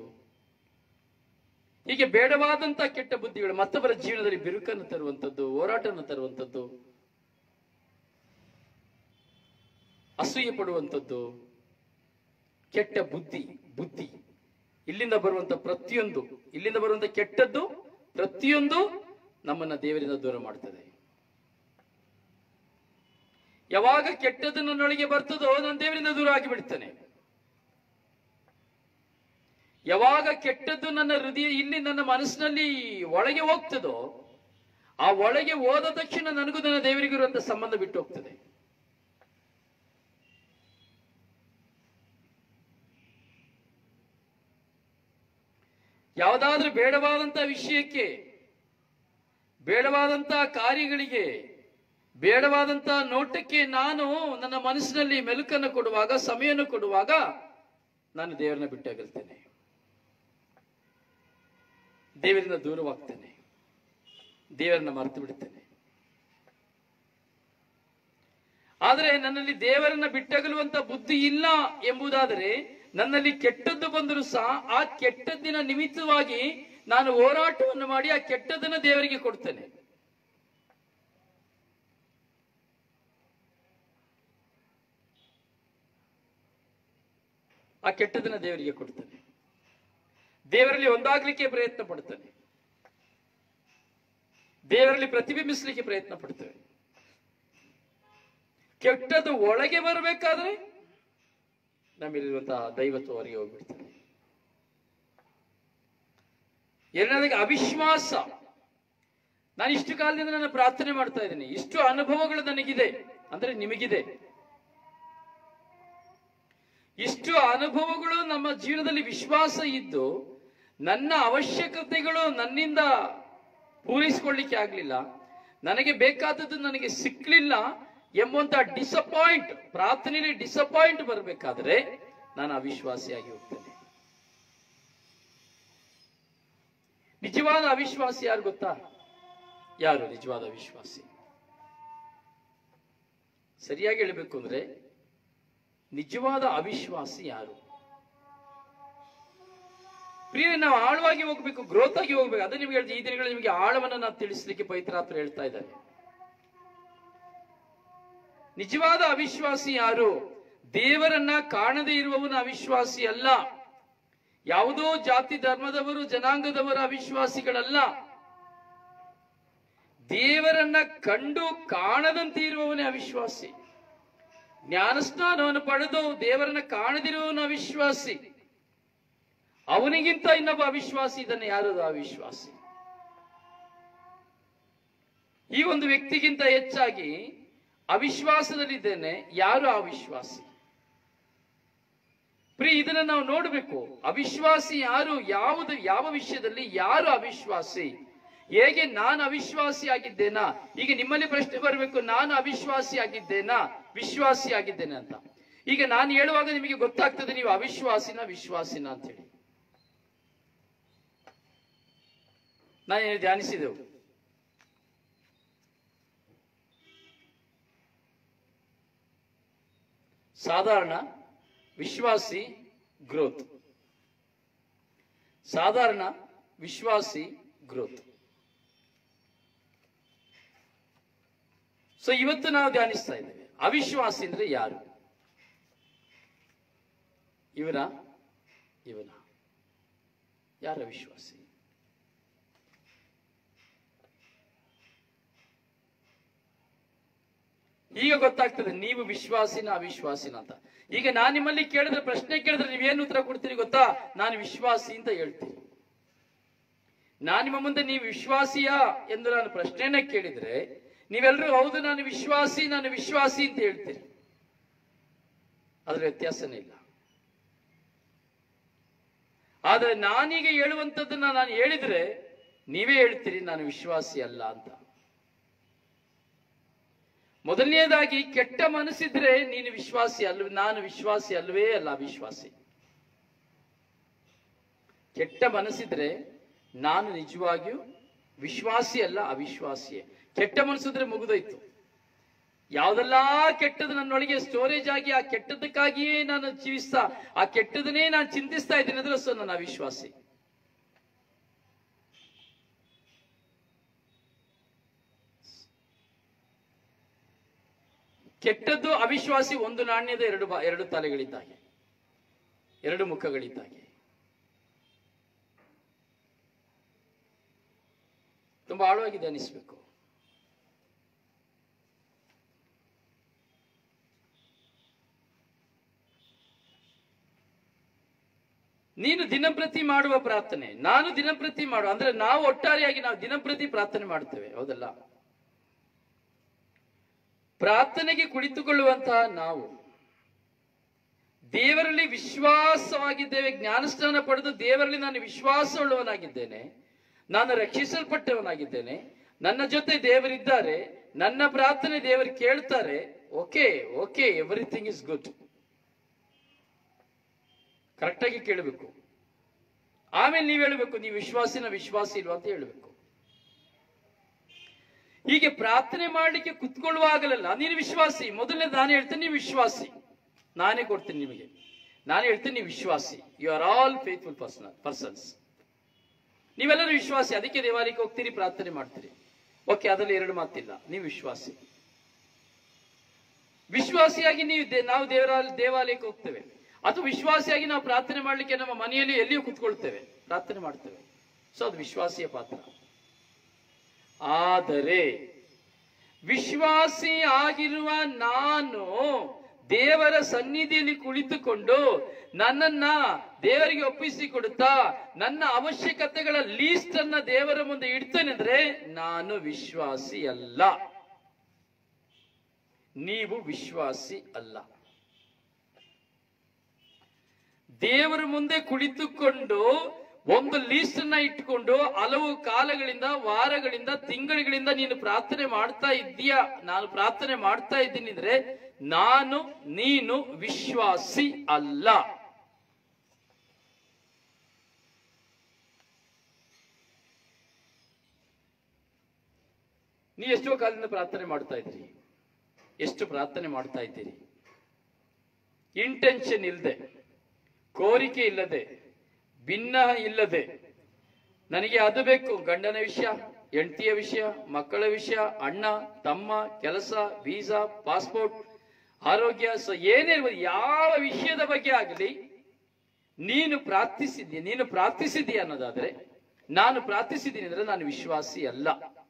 ಹೀಗೆ ಬೇಡವಾದಂತ ಕೆಟ್ಟ ಬುದ್ಧಿಗಳು ಮತ್ತೊಬ್ಬರ ಜೀವನದಲ್ಲಿ ಬಿರುಕನ್ನು ತರುವಂಥದ್ದು, ಹೋರಾಟವನ್ನು ತರುವಂಥದ್ದು, ಅಸೂಯೆ ಪಡುವಂಥದ್ದು ಕೆಟ್ಟ ಬುದ್ಧಿ. ಬುದ್ಧಿ ಇಲ್ಲಿಂದ ಬರುವಂತ ಪ್ರತಿಯೊಂದು, ಇಲ್ಲಿಂದ ಬರುವಂತ ಕೆಟ್ಟದ್ದು ಪ್ರತಿಯೊಂದು ನಮ್ಮನ್ನ ದೇವರಿಂದ ದೂರ ಮಾಡ್ತದೆ. ಯಾವಾಗ ಕೆಟ್ಟದ್ದು ನನ್ನೊಳಗೆ ಬರ್ತದೋ ನಾನು ದೇವರಿಂದ ದೂರ ಆಗಿಬಿಡ್ತೇನೆ. ಯಾವಾಗ ಕೆಟ್ಟದ್ದು ನನ್ನ ಹೃದಯ, ಇಲ್ಲಿ ನನ್ನ ಮನಸ್ಸಿನಲ್ಲಿ ಒಳಗೆ ಹೋಗ್ತದೋ, ಆ ಒಳಗೆ ಹೋದ ತಕ್ಷಣ ನನಗೂ ನನ್ನ ದೇವರಿಗಿರುವಂತ ಸಂಬಂಧ ಬಿಟ್ಟು ಹೋಗ್ತದೆ. ಯಾವುದಾದ್ರೂ ಬೇಡವಾದಂತ ವಿಷಯಕ್ಕೆ, ಬೇಡವಾದಂತ ಕಾರ್ಯಗಳಿಗೆ, ಬೇಡವಾದಂತ ನೋಟಕ್ಕೆ ನಾನು ನನ್ನ ಮನಸ್ಸಿನಲ್ಲಿ ಮೆಲುಕನ್ನು ಕೊಡುವಾಗ, ಸಮಯವನ್ನು ಕೊಡುವಾಗ ನಾನು ದೇವರನ್ನ ಬಿಟ್ಟಾಗಿರ್ತೇನೆ, ದೇವರಿಂದ ದೂರವಾಗ್ತೇನೆ, ದೇವರನ್ನ ಮರೆತು ಬಿಡ್ತೇನೆ. ಆದರೆ ನನ್ನಲ್ಲಿ ದೇವರನ್ನ ಬಿಟ್ಟಗಲುವಂತ ಬುದ್ಧಿ ಇಲ್ಲ ಎಂಬುದಾದರೆ, ನನ್ನಲ್ಲಿ ಕೆಟ್ಟದ್ದು ಬಂದರೂ ಸಹ ಆ ಕೆಟ್ಟದ್ದಿನ ನಿಮಿತ್ತವಾಗಿ ನಾನು ಹೋರಾಟವನ್ನು ಮಾಡಿ ಆ ಕೆಟ್ಟದ್ದನ್ನು ದೇವರಿಗೆ ಕೊಡ್ತೇನೆ. ಆ ಕೆಟ್ಟದನ್ನ ದೇವರಿಗೆ ಕೊಡ್ತೇನೆ. ದೇವರಲ್ಲಿ ಒಂದಾಗ್ಲಿಕ್ಕೆ ಪ್ರಯತ್ನ ಪಡ್ತೇನೆ, ದೇವರಲ್ಲಿ ಪ್ರತಿಬಿಂಬಿಸಲಿಕ್ಕೆ ಪ್ರಯತ್ನ ಪಡ್ತೇವೆ. ಕೆಟ್ಟದ್ದು ಒಳಗೆ ಬರಬೇಕಾದ್ರೆ ನಮ್ಮಲ್ಲಿರುವಂತಹ ದೈವತ್ವ ಹೊರಗೆ ಹೋಗ್ಬಿಡ್ತದೆ. ಎರಡನೇದಾಗಿ ಅವಿಶ್ವಾಸ. ನಾನು ಇಷ್ಟು ಕಾಲದಿಂದ ನಾನು ಪ್ರಾರ್ಥನೆ ಮಾಡ್ತಾ ಇದ್ದೀನಿ, ಇಷ್ಟು ಅನುಭವಗಳು ನನಗಿದೆ ಅಂದ್ರೆ ನಿಮಗಿದೆ. ಇಷ್ಟು ಅನುಭವಗಳು ನಮ್ಮ ಜೀವನದಲ್ಲಿ ವಿಶ್ವಾಸ ಇದ್ದು ನನ್ನ ಅವಶ್ಯಕತೆಗಳು ನನ್ನಿಂದ ಪೂರೈಸಿಕೊಳ್ಳಿಕ್ಕೆ ಆಗ್ಲಿಲ್ಲ, ನನಗೆ ಬೇಕಾದದ್ದು ನನಗೆ ಸಿಕ್ಲಿಲ್ಲ ಎಂಬಂತ ಡಿಸಪಾಯಿಂಟ್, ಪ್ರಾರ್ಥನೆಯಲ್ಲಿ ಡಿಸಪಾಯಿಂಟ್ ಬರಬೇಕಾದ್ರೆ ನಾನು ಅವಿಶ್ವಾಸಿಯಾಗಿ ಹೋಗ್ತೇನೆ. ನಿಜವಾದ ಅವಿಶ್ವಾಸಿ ಯಾರು ಗೊತ್ತಾ? ಯಾರು ನಿಜವಾದ ಅವಿಶ್ವಾಸಿ? ಸರಿಯಾಗಿ ಹೇಳಬೇಕು ಅಂದ್ರೆ ನಿಜವಾದ ಅವಿಶ್ವಾಸಿ ಯಾರು? ಪ್ರಿಯ, ನಾವು ಆಳವಾಗಿ ಹೋಗ್ಬೇಕು, ಗ್ರೋತ್ ಆಗಿ ಹೋಗ್ಬೇಕು. ಅದೇ ನಿಮ್ಗೆ ಹೇಳ್ತೀನಿ, ಈ ದಿನಗಳಲ್ಲಿ ನಿಮಗೆ ಆಳವನ್ನು ನಾವು ತಿಳಿಸ್ಲಿಕ್ಕೆ ಪವಿತ್ರಾತ್ಮ ಹೇಳ್ತಾ ಇದ್ದಾರೆ. ನಿಜವಾದ ಅವಿಶ್ವಾಸಿ ಯಾರು? ದೇವರನ್ನ ಕಾಣದೇ ಇರುವವನ ಅವಿಶ್ವಾಸಿ ಅಲ್ಲ. ಯಾವುದೋ ಜಾತಿ ಧರ್ಮದವರು ಜನಾಂಗದವರ ಅವಿಶ್ವಾಸಿಗಳಲ್ಲ. ದೇವರನ್ನ ಕಂಡು ಕಾಣದಂತೆ ಇರುವವನೇ ಅವಿಶ್ವಾಸಿ. ಜ್ಞಾನಸ್ನಾನವನ್ನು ಪಡೆದು ದೇವರನ್ನ ಕಾಣದಿರುವವನ ಅವಿಶ್ವಾಸಿ. ಅವನಿಗಿಂತ ಇನ್ನೊಬ್ಬ ಅವಿಶ್ವಾಸಿ ಇದನ್ನು ಯಾರದು ಅವಿಶ್ವಾಸಿ. ಈ ಒಂದು ವ್ಯಕ್ತಿಗಿಂತ ಹೆಚ್ಚಾಗಿ ಅವಿಶ್ವಾಸದಲ್ಲಿದ್ದೇನೆ, ಯಾರು ಅವಿಶ್ವಾಸಿ? ಪ್ರಿಯ, ಇದನ್ನ ನಾವು ನೋಡಬೇಕು. ಅವಿಶ್ವಾಸಿ ಯಾರು? ಯಾವ ವಿಷಯದಲ್ಲಿ ಯಾರು ಅವಿಶ್ವಾಸಿ? ಹೇಗೆ ನಾನು ಅವಿಶ್ವಾಸಿ ಆಗಿದ್ದೇನಾ? ಈಗ ನಿಮ್ಮಲ್ಲಿ ಪ್ರಶ್ನೆ ಬರಬೇಕು, ನಾನು ಅವಿಶ್ವಾಸಿ ಆಗಿದ್ದೇನಾ ವಿಶ್ವಾಸಿ ಆಗಿದ್ದೇನೆ ಅಂತ. ಈಗ ನಾನು ಹೇಳುವಾಗ ನಿಮಗೆ ಗೊತ್ತಾಗ್ತದೆ ನೀವು ಅವಿಶ್ವಾಸಿನ ವಿಶ್ವಾಸಿನ ಅಂತ ಹೇಳಿ. ನಾನೇನು ಧ್ಯಾನಿಸಿದೆವು, ಸಾಧಾರಣ, ವಿಶ್ವಾಸಿ, ಗ್ರೋತ್. ಸಾಧಾರಣ, ವಿಶ್ವಾಸಿ, ಗ್ರೋತ್. ಸೊ ಇವತ್ತು ನಾವು ಧ್ಯಾನಿಸ್ತಾ ಇದ್ದೇವೆ ಅವಿಶ್ವಾಸಿ ಅಂದ್ರೆ ಯಾರು? ಇವನ ಯಾರ ಅವಿಶ್ವಾಸಿ? ಈಗ ಗೊತ್ತಾಗ್ತದೆ ನೀವು ವಿಶ್ವಾಸಿನ ಅವಿಶ್ವಾಸಿನ ಅಂತ. ಈಗ ನಾನು ನಿಮ್ಮಲ್ಲಿ ಕೇಳಿದ್ರೆ, ಪ್ರಶ್ನೆ ಕೇಳಿದ್ರೆ ನೀವೇನು ಉತ್ತರ ಕೊಡ್ತೀರಿ ಗೊತ್ತಾ? ನಾನು ವಿಶ್ವಾಸಿ ಅಂತ ಹೇಳ್ತೀನಿ. ನಾನು ನಿಮ್ಮ ಮುಂದೆ ನೀವು ವಿಶ್ವಾಸಿಯಾ ಎಂದು ನಾನು ಪ್ರಶ್ನೆಯನ್ನ ಕೇಳಿದ್ರೆ ನೀವೆಲ್ಲರೂ ಹೌದು ನಾನು ವಿಶ್ವಾಸಿ ಅಂತ ಹೇಳ್ತೀರಿ. ಅದ್ರ ವ್ಯತ್ಯಾಸನೇ ಇಲ್ಲ. ಆದ್ರೆ ನಾನೀಗ ಹೇಳುವಂಥದ್ದನ್ನ ನಾನು ಹೇಳಿದ್ರೆ ನೀವೇ ಹೇಳ್ತೀರಿ ನಾನು ವಿಶ್ವಾಸಿ ಅಲ್ಲ ಅಂತ. ಮೊದಲನೇದಾಗಿ ಕೆಟ್ಟ ಮನಸ್ಸಿದ್ರೆ ನೀನು ವಿಶ್ವಾಸಿ ಅಲ್ವ, ನಾನು ವಿಶ್ವಾಸಿ ಅಲ್ವೇ ಅಲ್ಲ, ಅವಿಶ್ವಾಸಿ. ಕೆಟ್ಟ ಮನಸ್ಸಿದ್ರೆ ನಾನು ನಿಜವಾಗಿಯೂ ವಿಶ್ವಾಸಿ ಅಲ್ಲ, ಅವಿಶ್ವಾಸಿಯೇ. ಕೆಟ್ಟ ಮನಸ್ಸಿದ್ರೆ ಮುಗಿದೋಯ್ತು. ಯಾವ್ದೆಲ್ಲಾ ಕೆಟ್ಟದ್ದು ನನ್ನೊಳಗೆ ಸ್ಟೋರೇಜ್ ಆಗಿ ಆ ಕೆಟ್ಟದಕ್ಕಾಗಿಯೇ ನಾನು ಜೀವಿಸ್ತಾ, ಆ ಕೆಟ್ಟದನ್ನೇ ನಾನು ಚಿಂತಿಸ್ತಾ ಇದ್ದೀನಿ ಅಂದ್ರೆ ಸೊ ನಾನು ಅವಿಶ್ವಾಸಿ. ಕೆಟ್ಟದ್ದು ಅವಿಶ್ವಾಸಿ ಒಂದು ನಾಣ್ಯದ ಎರಡು ತಲೆಗಳಿದ್ದಾಗೆ, ಎರಡು ಮುಖಗಳಿದ್ದಾಗೆ. ತುಂಬಾ ಆಳವಾಗಿ ಅನಿಸ್ಬೇಕು. ನೀನು ದಿನಂಪ್ರತಿ ಮಾಡುವ ಪ್ರಾರ್ಥನೆ, ನಾನು ದಿನಂಪ್ರತಿ ಮಾಡುವ, ಅಂದ್ರೆ ನಾವು ಒಟ್ಟಾರೆಯಾಗಿ ನಾವು ದಿನಂಪ್ರತಿ ಪ್ರಾರ್ಥನೆ ಮಾಡ್ತೇವೆ, ಹೌದಲ್ಲ? ಪ್ರಾರ್ಥನೆಗೆ ಕುಳಿತುಕೊಳ್ಳುವಂತಹ ನಾವು ದೇವರಲ್ಲಿ ವಿಶ್ವಾಸವಾಗಿದ್ದೇವೆ. ಜ್ಞಾನಸ್ನಾನ ಪಡೆದು ದೇವರಲ್ಲಿ ನಾನು ವಿಶ್ವಾಸವುಳ್ಳವನಾಗಿದ್ದೇನೆ, ನಾನು ರಕ್ಷಿಸಲ್ಪಟ್ಟವನಾಗಿದ್ದೇನೆ, ನನ್ನ ಜೊತೆ ದೇವರಿದ್ದಾರೆ, ನನ್ನ ಪ್ರಾರ್ಥನೆ ದೇವರು ಕೇಳ್ತಾರೆ. Okay everything is good. ಕರೆಕ್ಟಾಗಿ ಕೇಳಬೇಕು. ಆಮೇಲೆ ನೀವು ಹೇಳಬೇಕು ನೀವು ವಿಶ್ವಾಸಿ ಇಲ್ವಾ ಅಂತ ಹೇಳಬೇಕು. ಹೀಗೆ ಪ್ರಾರ್ಥನೆ ಮಾಡಲಿಕ್ಕೆ ಕುತ್ಕೊಳ್ಳುವಾಗಲೆಲ್ಲ ನೀನು ವಿಶ್ವಾಸಿ. ಮೊದಲನೇ ನಾನು ಹೇಳ್ತೇನೆ ನೀವು ವಿಶ್ವಾಸಿ, ನಾನೇ ಕೊಡ್ತೀನಿ ನಿಮಗೆ. ನಾನು ಹೇಳ್ತೇನೆ ನೀವು ವಿಶ್ವಾಸಿ. You are all faithful persons. ನೀವೆಲ್ಲರೂ ವಿಶ್ವಾಸಿ, ಅದಕ್ಕೆ ದೇವಾಲಯಕ್ಕೆ ಹೋಗ್ತೀರಿ, ಪ್ರಾರ್ಥನೆ ಮಾಡ್ತೀರಿ. ಓಕೆ, ಅದರಲ್ಲಿ ಎರಡು ಮಾತಿಲ್ಲ, ನೀವು ವಿಶ್ವಾಸಿ. ವಿಶ್ವಾಸಿಯಾಗಿ ನಾವು ದೇವಾಲಯಕ್ಕೆ ಹೋಗ್ತೇವೆ, ಅಥವಾ ವಿಶ್ವಾಸಿಯಾಗಿ ನಾವು ಪ್ರಾರ್ಥನೆ ಮಾಡಲಿಕ್ಕೆ ನಮ್ಮ ಮನೆಯಲ್ಲಿ ಎಲ್ಲಿಯೂ ಕುತ್ಕೊಳ್ತೇವೆ, ಪ್ರಾರ್ಥನೆ ಮಾಡ್ತೇವೆ. ಸೊ ಅದು ವಿಶ್ವಾಸಿಯ ಪಾತ್ರ. ಆದರೆ ವಿಶ್ವಾಸಿ ಆಗಿರುವ ನಾನು ದೇವರ ಸನ್ನಿಧಿಯಲ್ಲಿ ಕುಳಿತುಕೊಂಡು ನನ್ನನ್ನ ದೇವರಿಗೆ ಒಪ್ಪಿಸಿಕೊಡುತ್ತಾ ನನ್ನ ಅವಶ್ಯಕತೆಗಳ ಲೀಸ್ಟ್ ಅನ್ನ ದೇವರ ಮುಂದೆ ಇಡ್ತೇನೆ ಅಂದ್ರೆ ನಾನು ವಿಶ್ವಾಸಿ ಅಲ್ಲ, ನೀವು ವಿಶ್ವಾಸಿ ಅಲ್ಲ. ದೇವರ ಮುಂದೆ ಕುಳಿತುಕೊಂಡು ಒಂದು ಲೀಸ್ಟ್ ಅನ್ನ ಇಟ್ಕೊಂಡು ಹಲವು ಕಾಲಗಳಿಂದ, ವಾರಗಳಿಂದ, ತಿಂಗಳುಗಳಿಂದ ನೀನು ಪ್ರಾರ್ಥನೆ ಮಾಡ್ತಾ ಇದ್ದೀಯಾ, ನಾನು ಪ್ರಾರ್ಥನೆ ಮಾಡ್ತಾ ಇದ್ದೀನಿ ಅಂದ್ರೆ ನೀನು ವಿಶ್ವಾಸಿ ಅಲ್ಲ. ನೀವು ಎಷ್ಟೋ ಕಾಲದಿಂದ ಪ್ರಾರ್ಥನೆ ಮಾಡ್ತಾ ಇದ್ದೀರಿ, ಎಷ್ಟು ಪ್ರಾರ್ಥನೆ ಮಾಡ್ತಾ ಇದ್ದೀರಿ, ಇಂಟೆನ್ಷನ್ ಇಲ್ಲದೆ, ಕೋರಿಕೆ ಇಲ್ಲದೆ, ಭಿನ್ನ ಇಲ್ಲದೆ ನನಗೆ ಅದು ಬೇಕು, ಗಂಡನ ವಿಷಯ, ಹೆಂಡತಿಯ ವಿಷಯ, ಮಕ್ಕಳ ವಿಷಯ, ಅಣ್ಣ ತಮ್ಮ, ಕೆಲಸ, ವೀಸಾ, ಪಾಸ್ಪೋರ್ಟ್, ಆರೋಗ್ಯ, ಏನೇ ಯಾವ ವಿಷಯದ ಬಗ್ಗೆ ಆಗಲಿ ನೀನು ಪ್ರಾರ್ಥಿಸಿದ್ದೀಯ ಅನ್ನೋದಾದ್ರೆ, ನಾನು ಪ್ರಾರ್ಥಿಸಿದ್ದೀನಿ ಅಂದ್ರೆ ನಾನು ವಿಶ್ವಾಸಿ ಅಲ್ಲ.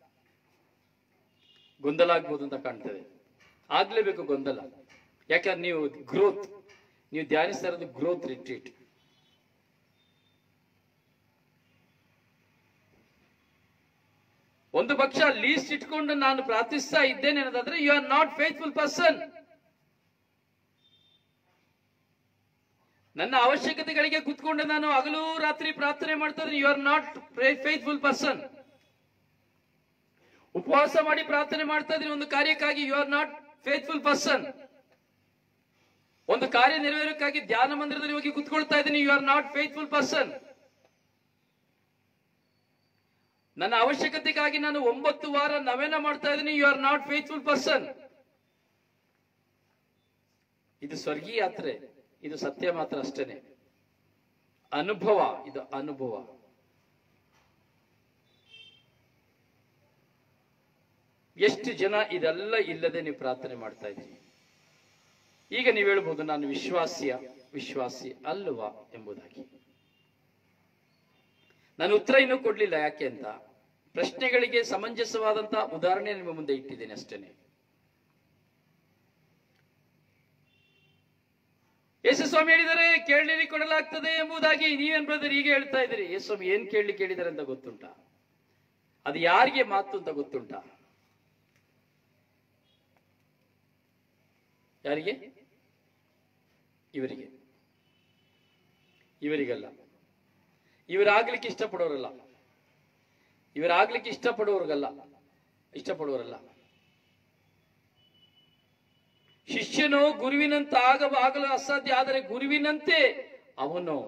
ಗೊಂದಲ ಆಗ್ಬೋದು ಅಂತ ಕಾಣ್ತದೆ. ಆಗ್ಲೇಬೇಕು ಗೊಂದಲ. ಯಾಕಂದ್ರೆ ನೀವು ಧ್ಯಾನಿಸ್ತಾ ಇರೋದು ಗ್ರೋತ್ ರಿಟ್ರೀಟ್. ಒಂದು ಪಕ್ಷ ಲೀಸ್ಟ್ ಇಟ್ಕೊಂಡು ನಾನು ಪ್ರಾರ್ಥಿಸ್ತಾ ಇದ್ದೇನೆ ಅನ್ನೋದಾದ್ರೆ you are not faithful person. ನನ್ನ ಅವಶ್ಯಕತೆಗಳಿಗೆ ಕುತ್ಕೊಂಡು ನಾನು ಹಗಲು ರಾತ್ರಿ ಪ್ರಾರ್ಥನೆ ಮಾಡ್ತಾ ಇದ್ರೆ you are not faithful person. ಉಪವಾಸ ಮಾಡಿ ಪ್ರಾರ್ಥನೆ ಮಾಡ್ತಾ ಇದ್ರೆ ಒಂದು ಕಾರ್ಯಕ್ಕಾಗಿ you are not faithful person. ಒಂದು ಕಾರ್ಯ ನೆರವೇರಕ್ಕಾಗಿ ಧ್ಯಾನ ಮಂದಿರದಲ್ಲಿ ಹೋಗಿ ಕುತ್ಕೊಳ್ತಾ ಇದ್ದೀನಿ, you are not faithful person. ನನ್ನ ಅವಶ್ಯಕತೆಗಾಗಿ ನಾನು 9 ವಾರ ನವೇನ ಮಾಡ್ತಾ ಇದ್ದೀನಿ, you are not faithful person. ಇದು ಸ್ವರ್ಗೀಯ ಯಾತ್ರೆ, ಇದು ಸತ್ಯ ಮಾತ್ರ ಅಷ್ಟೇನೆ. ಅನುಭವ, ಇದು ಅನುಭವ. ಎಷ್ಟು ಜನ ಇದೆಲ್ಲ ಇಲ್ಲದೆ ನೀವು ಪ್ರಾರ್ಥನೆ ಮಾಡ್ತಾ ಇದ್ದೀರಿ? ಈಗ ನೀವು ಹೇಳ್ಬೋದು ನಾನು ವಿಶ್ವಾಸಿ ಅಲ್ವಾ ಎಂಬುದಾಗಿ. ನಾನು ಉತ್ತರ ಇನ್ನೂ ಕೊಡ್ಲಿಲ್ಲ. ಯಾಕೆ ಅಂತ ಪ್ರಶ್ನೆಗಳಿಗೆ ಸಮಂಜಸವಾದಂತಹ ಉದಾಹರಣೆ ನಿಮ್ಮ ಮುಂದೆ ಇಟ್ಟಿದ್ದೇನೆ ಅಷ್ಟೇನೆ. ಯೇಸುಸ್ವಾಮಿ ಹೇಳಿದರೆ ಕೇಳಲಿ ಕೊಡಲಾಗ್ತದೆ ಎಂಬುದಾಗಿ. ನೀವೇನ್ ಬ್ರದರ್ ಈಗ ಹೇಳ್ತಾ ಇದ್ದೀರಿ? ಯೇಸುಸ್ವಾಮಿ ಏನ್ ಕೇಳಿದ್ದಾರೆ ಅಂತ ಗೊತ್ತುಂಟಾ? ಅದು ಯಾರಿಗೆ ಮಾತು ಅಂತ ಗೊತ್ತುಂಟಾ? ಯಾರಿಗೆ? ಇವರಿಗಲ್ಲ. ಇವರಾಗ್ಲಿಕ್ಕೆ ಇಷ್ಟಪಡುವವರಲ್ಲ. ಶಿಷ್ಯನು ಗುರುವಿನಂತೆ ಆಗಲು ಅಸಾಧ್ಯ, ಆದರೆ ಗುರುವಿನಂತೆ ಅವನು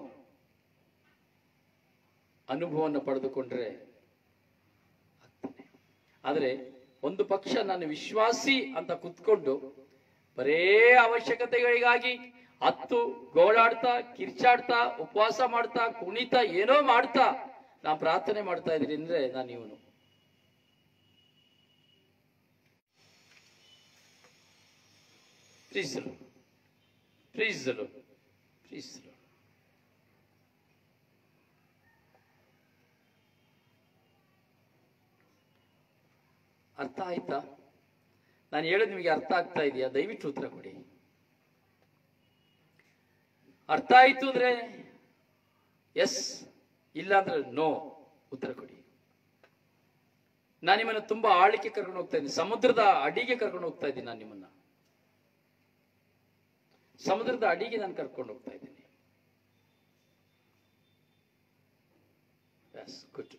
ಅನುಭವವನ್ನು ಪಡೆದುಕೊಂಡ್ರೆ ಆಗ್ತಾನೆ. ಆದರೆ ಒಂದು ಪಕ್ಷ ನಾನು ವಿಶ್ವಾಸಿ ಅಂತ ಕುತ್ಕೊಂಡು ಬರೇ ಅವಶ್ಯಕತೆಗಳಿಗಾಗಿ ಗೋಳಾಡ್ತಾ, ಕಿರ್ಚಾಡ್ತಾ, ಉಪವಾಸ ಮಾಡ್ತಾ, ಕುಣಿತಾ, ಏನೋ ಮಾಡ್ತಾ ನಾ ಪ್ರಾರ್ಥನೆ ಮಾಡ್ತಾ ಇದ್ದೀನಿ ಅಂದ್ರೆ ನಾನು ಇವನು. ಅರ್ಥ ಆಯ್ತಾ? ನಾನು ಹೇಳೋದು ನಿಮಗೆ ಅರ್ಥ ಆಗ್ತಾ ಇದೆಯಾ? ದಯವಿಟ್ಟು ಉತ್ತರ ಕೊಡಿ. ಅರ್ಥ ಆಯ್ತು ಅಂದ್ರೆ ಎಸ್, ಇಲ್ಲ ಅಂದ್ರೆ ನೋ ಉತ್ತರ ಕೊಡಿ. ನಾನು ನಿಮ್ಮನ್ನ ತುಂಬಾ ಆಳಕ್ಕೆ ಕರ್ಕೊಂಡು ಹೋಗ್ತಾ ಇದ್ದೀನಿ, ಸಮುದ್ರದ ಅಡಿಗೆ ಕರ್ಕೊಂಡು ಹೋಗ್ತಾ ಇದ್ದೀನಿ. ನಾನು ನಿಮ್ಮನ್ನ ಸಮುದ್ರದ ಅಡಿಗೆ ನಾನು ಕರ್ಕೊಂಡು ಹೋಗ್ತಾ ಇದ್ದೀನಿ. ಗುಡ್.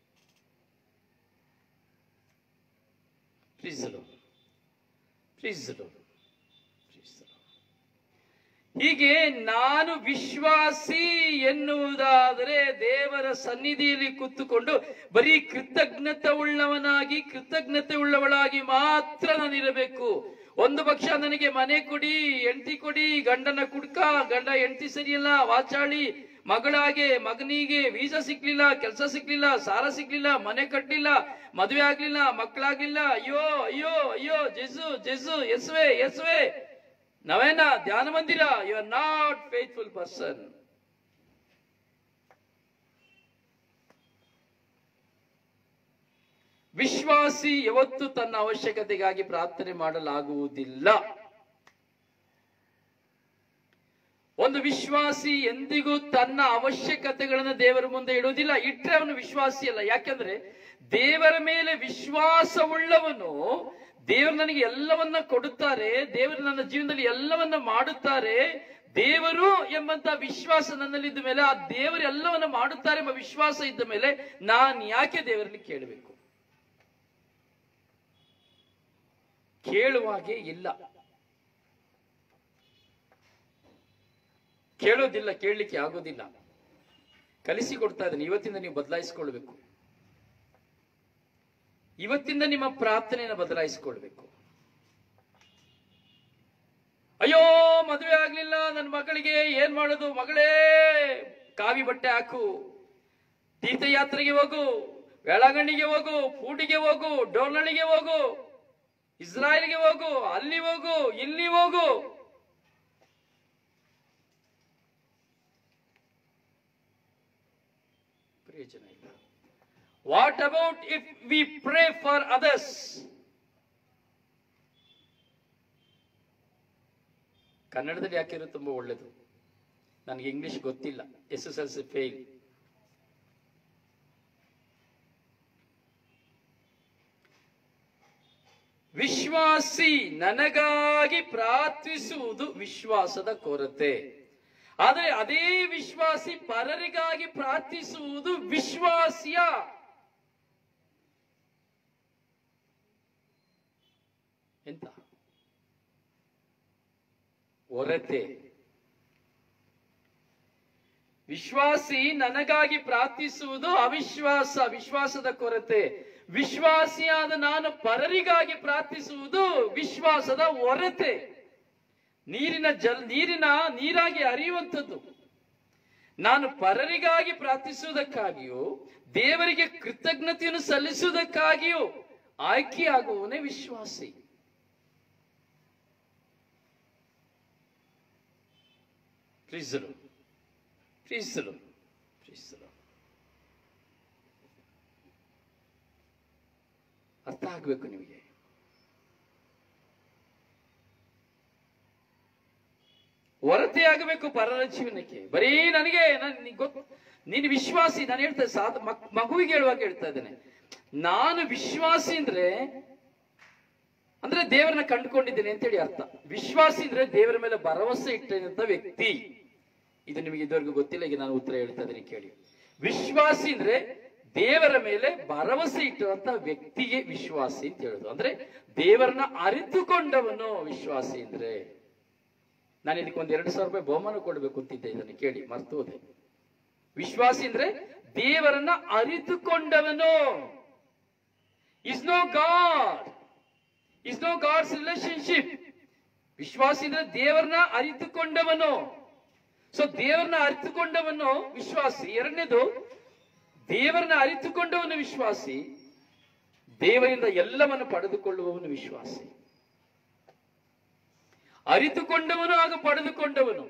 ಹೀಗೆ ನಾನು ವಿಶ್ವಾಸಿ ಎನ್ನುವುದಾದರೆ ದೇವರ ಸನ್ನಿಧಿಯಲ್ಲಿ ಕೂತುಕೊಂಡು ಬರೀ ಕೃತಜ್ಞತೆ ಉಳ್ಳವಳಾಗಿ ಮಾತ್ರ ನಾನಿರಬೇಕು. ಒಂದು ಪಕ್ಷ ನನಗೆ ಮನೆ ಕೊಡಿ, ಹೆಂಡತಿ ಕೊಡಿ, ಗಂಡನ ಕುಡ್ಕ, ಗಂಡ ಹೆಂಡತಿ ಸರಿಯಲ್ಲ, ವಾಚಾಳಿ, ಮಗನಿಗೆ ವೀಸಾ ಸಿಕ್ಲಿಲ್ಲ, ಕೆಲಸ ಸಿಕ್ಲಿಲ್ಲ, ಸಾಲ ಸಿಕ್ಲಿಲ್ಲ, ಮನೆ ಕಟ್ಟಲಿಲ್ಲ, ಮದುವೆ ಆಗ್ಲಿಲ್ಲ, ಮಕ್ಕಳಾಗ್ಲಿಲ್ಲ, ಅಯ್ಯೋ ಅಯ್ಯೋ ಅಯ್ಯೋ, ಜೆಸು ಯಸ್ವೆ ನವೇನ ಧ್ಯಾನ ಮಂದಿರ, you are not faithful person. ವಿಶ್ವಾಸಿ ಯಾವತ್ತು ತನ್ನ ಅವಶ್ಯಕತೆಗಾಗಿ ಪ್ರಾರ್ಥನೆ ಮಾಡಲಾಗುವುದಿಲ್ಲ. ಒಂದು ವಿಶ್ವಾಸಿ ಎಂದಿಗೂ ತನ್ನ ಅವಶ್ಯಕತೆಗಳನ್ನು ದೇವರ ಮುಂದೆ ಇಡುವುದಿಲ್ಲ. ಇಟ್ಟರೆ ಅವನು ವಿಶ್ವಾಸಿ ಅಲ್ಲ. ಯಾಕೆಂದ್ರೆ ದೇವರ ಮೇಲೆ ವಿಶ್ವಾಸವುಳ್ಳವನು, ದೇವರು ನನಗೆ ಎಲ್ಲವನ್ನ ಕೊಡುತ್ತಾರೆ, ದೇವರು ನನ್ನ ಜೀವನದಲ್ಲಿ ಎಲ್ಲವನ್ನ ಮಾಡುತ್ತಾರೆ, ದೇವರು ಎಂಬಂತ ವಿಶ್ವಾಸ ನನ್ನಲ್ಲಿದ್ದ ಮೇಲೆ, ಆ ದೇವರು ಎಲ್ಲವನ್ನ ಮಾಡುತ್ತಾರೆ ಎಂಬ ವಿಶ್ವಾಸ ಇದ್ದ ಮೇಲೆ ನಾನು ಯಾಕೆ ದೇವರಲ್ಲಿ ಕೇಳಬೇಕು? ಕೇಳುವಾಗೆ ಇಲ್ಲ, ಕೇಳೋದಿಲ್ಲ, ಕೇಳಲಿಕ್ಕೆ ಆಗೋದಿಲ್ಲ. ಕಲಿಸಿಕೊಡ್ತಾ ಇದ್ದೇನೆ. ಇವತ್ತಿಂದ ನೀವು ಬದಲಾಯಿಸಿಕೊಳ್ಬೇಕು. ಇವತ್ತಿಂದ ನಿಮ್ಮ ಪ್ರಾರ್ಥನೆಯನ್ನು ಬದಲಾಯಿಸಿಕೊಳ್ಬೇಕು. ಅಯ್ಯೋ ಮದುವೆ ಆಗ್ಲಿಲ್ಲ, ನನ್ನ ಮಗಳಿಗೆ ಏನ್ ಮಾಡೋದು, ಮಗಳೇ ಕಾವಿ ಬಟ್ಟೆ ಹಾಕು, ತೀರ್ಥಯಾತ್ರೆಗೆ ಹೋಗು, ವೇಳಾಗಣ್ಣಿಗೆ ಹೋಗು, ಪೂಟಿಗೆ ಹೋಗು, ಡೋರ್ನಳ್ಳಿಗೆ ಹೋಗು, ಇಸ್ರಾಯೇಲ್ಗೆ ಹೋಗು, ಅಲ್ಲಿ ಹೋಗು, ಇಲ್ಲಿ ಹೋಗು. ಪ್ರಯೋಜನ ಇಲ್ಲ. What about if we pray for others? ಕನ್ನಡದಲ್ಲಿ ಯಾಕಿರೋ ತುಂಬಾ ಒಳ್ಳೇದು. ನನಗೆ ಇಂಗ್ಲಿಷ್ ಗೊತ್ತಿಲ್ಲ, SSLC ಫೇಲ್. ವಿಶ್ವಾಸಿ ನನಗಾಗಿ ಪ್ರಾರ್ಥಿಸುವುದು ವಿಶ್ವಾಸದ ಕೊರತೆ. ಆದರೆ ಅದೇ ವಿಶ್ವಾಸಿ ಪರರಿಗಾಗಿ ಪ್ರಾರ್ಥಿಸುವುದು ವಿಶ್ವಾಸಿಯ ಎಂತ ಕೊರತೆ. ವಿಶ್ವಾಸಿ ನನಗಾಗಿ ಪ್ರಾರ್ಥಿಸುವುದು ಅವಿಶ್ವಾಸ, ವಿಶ್ವಾಸದ ಕೊರತೆ. ವಿಶ್ವಾಸಿಯಾದ ನಾನು ಪರರಿಗಾಗಿ ಪ್ರಾರ್ಥಿಸುವುದು ವಿಶ್ವಾಸದ ಹೊರತೆ. ನೀರಾಗಿ ಹರಿಯುವಂಥದ್ದು. ನಾನು ಪರರಿಗಾಗಿ ಪ್ರಾರ್ಥಿಸುವುದಕ್ಕಾಗಿಯೂ ದೇವರಿಗೆ ಕೃತಜ್ಞತೆಯನ್ನು ಸಲ್ಲಿಸುವುದಕ್ಕಾಗಿಯೂ ಆಯ್ಕೆಯಾಗುವವನೇ ವಿಶ್ವಾಸಿ. ಅರ್ಥ ಆಗ್ಬೇಕು ನಿಮಗೆ. ಹೊರತೆ ಆಗಬೇಕು ಪರರ ಜೀವನಕ್ಕೆ. ಬರೀ ನನಗೆ ನೀನು ವಿಶ್ವಾಸಿ. ನಾನು ಹೇಳ್ತಾ ಮಗುವಿಗೆ ಹೇಳುವಾಗ ಹೇಳ್ತಾ ಇದ್ದೇನೆ, ನಾನು ವಿಶ್ವಾಸಿ ಅಂದ್ರೆ ದೇವರನ್ನ ಕಂಡುಕೊಂಡಿದ್ದೇನೆ ಅಂತೇಳಿ ಅರ್ಥ. ವಿಶ್ವಾಸಿ ಅಂದ್ರೆ ದೇವರ ಮೇಲೆ ಭರವಸೆ ಇಟ್ಟಂತ ವ್ಯಕ್ತಿ. ಇದು ನಿಮಗೆ ಇದುವರೆಗೂ ಗೊತ್ತಿಲ್ಲ, ಈಗ ನಾನು ಉತ್ತರ ಹೇಳ್ತಾ ಇದ್ದೀನಿ ಕೇಳಿ. ವಿಶ್ವಾಸಿ ಅಂದ್ರೆ ದೇವರ ಮೇಲೆ ಭರವಸೆ ಇಟ್ಟಂತ ವ್ಯಕ್ತಿಗೆ ವಿಶ್ವಾಸಿ ಅಂತ ಹೇಳುದು. ಅಂದ್ರೆ ದೇವರನ್ನ ಅರಿತುಕೊಂಡವನು ವಿಶ್ವಾಸಿ ಅಂದ್ರೆ. ನಾನು ಇದಕ್ಕೆ ಒಂದು 2,000 ರೂಪಾಯಿ ಬಹುಮಾನ ಕೊಡ್ಬೇಕು ಅಂತಿದ್ದೆ, ಇದನ್ನು ಕೇಳಿ ಮರ್ತು ಹೋದೆ. ವಿಶ್ವಾಸಿ ಅಂದ್ರೆ ದೇವರನ್ನ ಅರಿತುಕೊಂಡವನು. Is no God's relationship. ವಿಶ್ವಾಸಿ ಅಂದ್ರೆ ದೇವರನ್ನ ಅರಿತುಕೊಂಡವನು. ಸೊ ದೇವರನ್ನ ಅರಿತುಕೊಂಡವನು ವಿಶ್ವಾಸಿ. ಎರಡನೇದು, ದೇವರನ್ನ ಅರಿತುಕೊಂಡವನು ವಿಶ್ವಾಸಿ, ದೇವರಿಂದ ಎಲ್ಲವನ್ನು ಪಡೆದುಕೊಳ್ಳುವವನು ವಿಶ್ವಾಸಿ. ಅರಿತುಕೊಂಡವನು ಆಗ ಪಡೆದುಕೊಂಡವನು.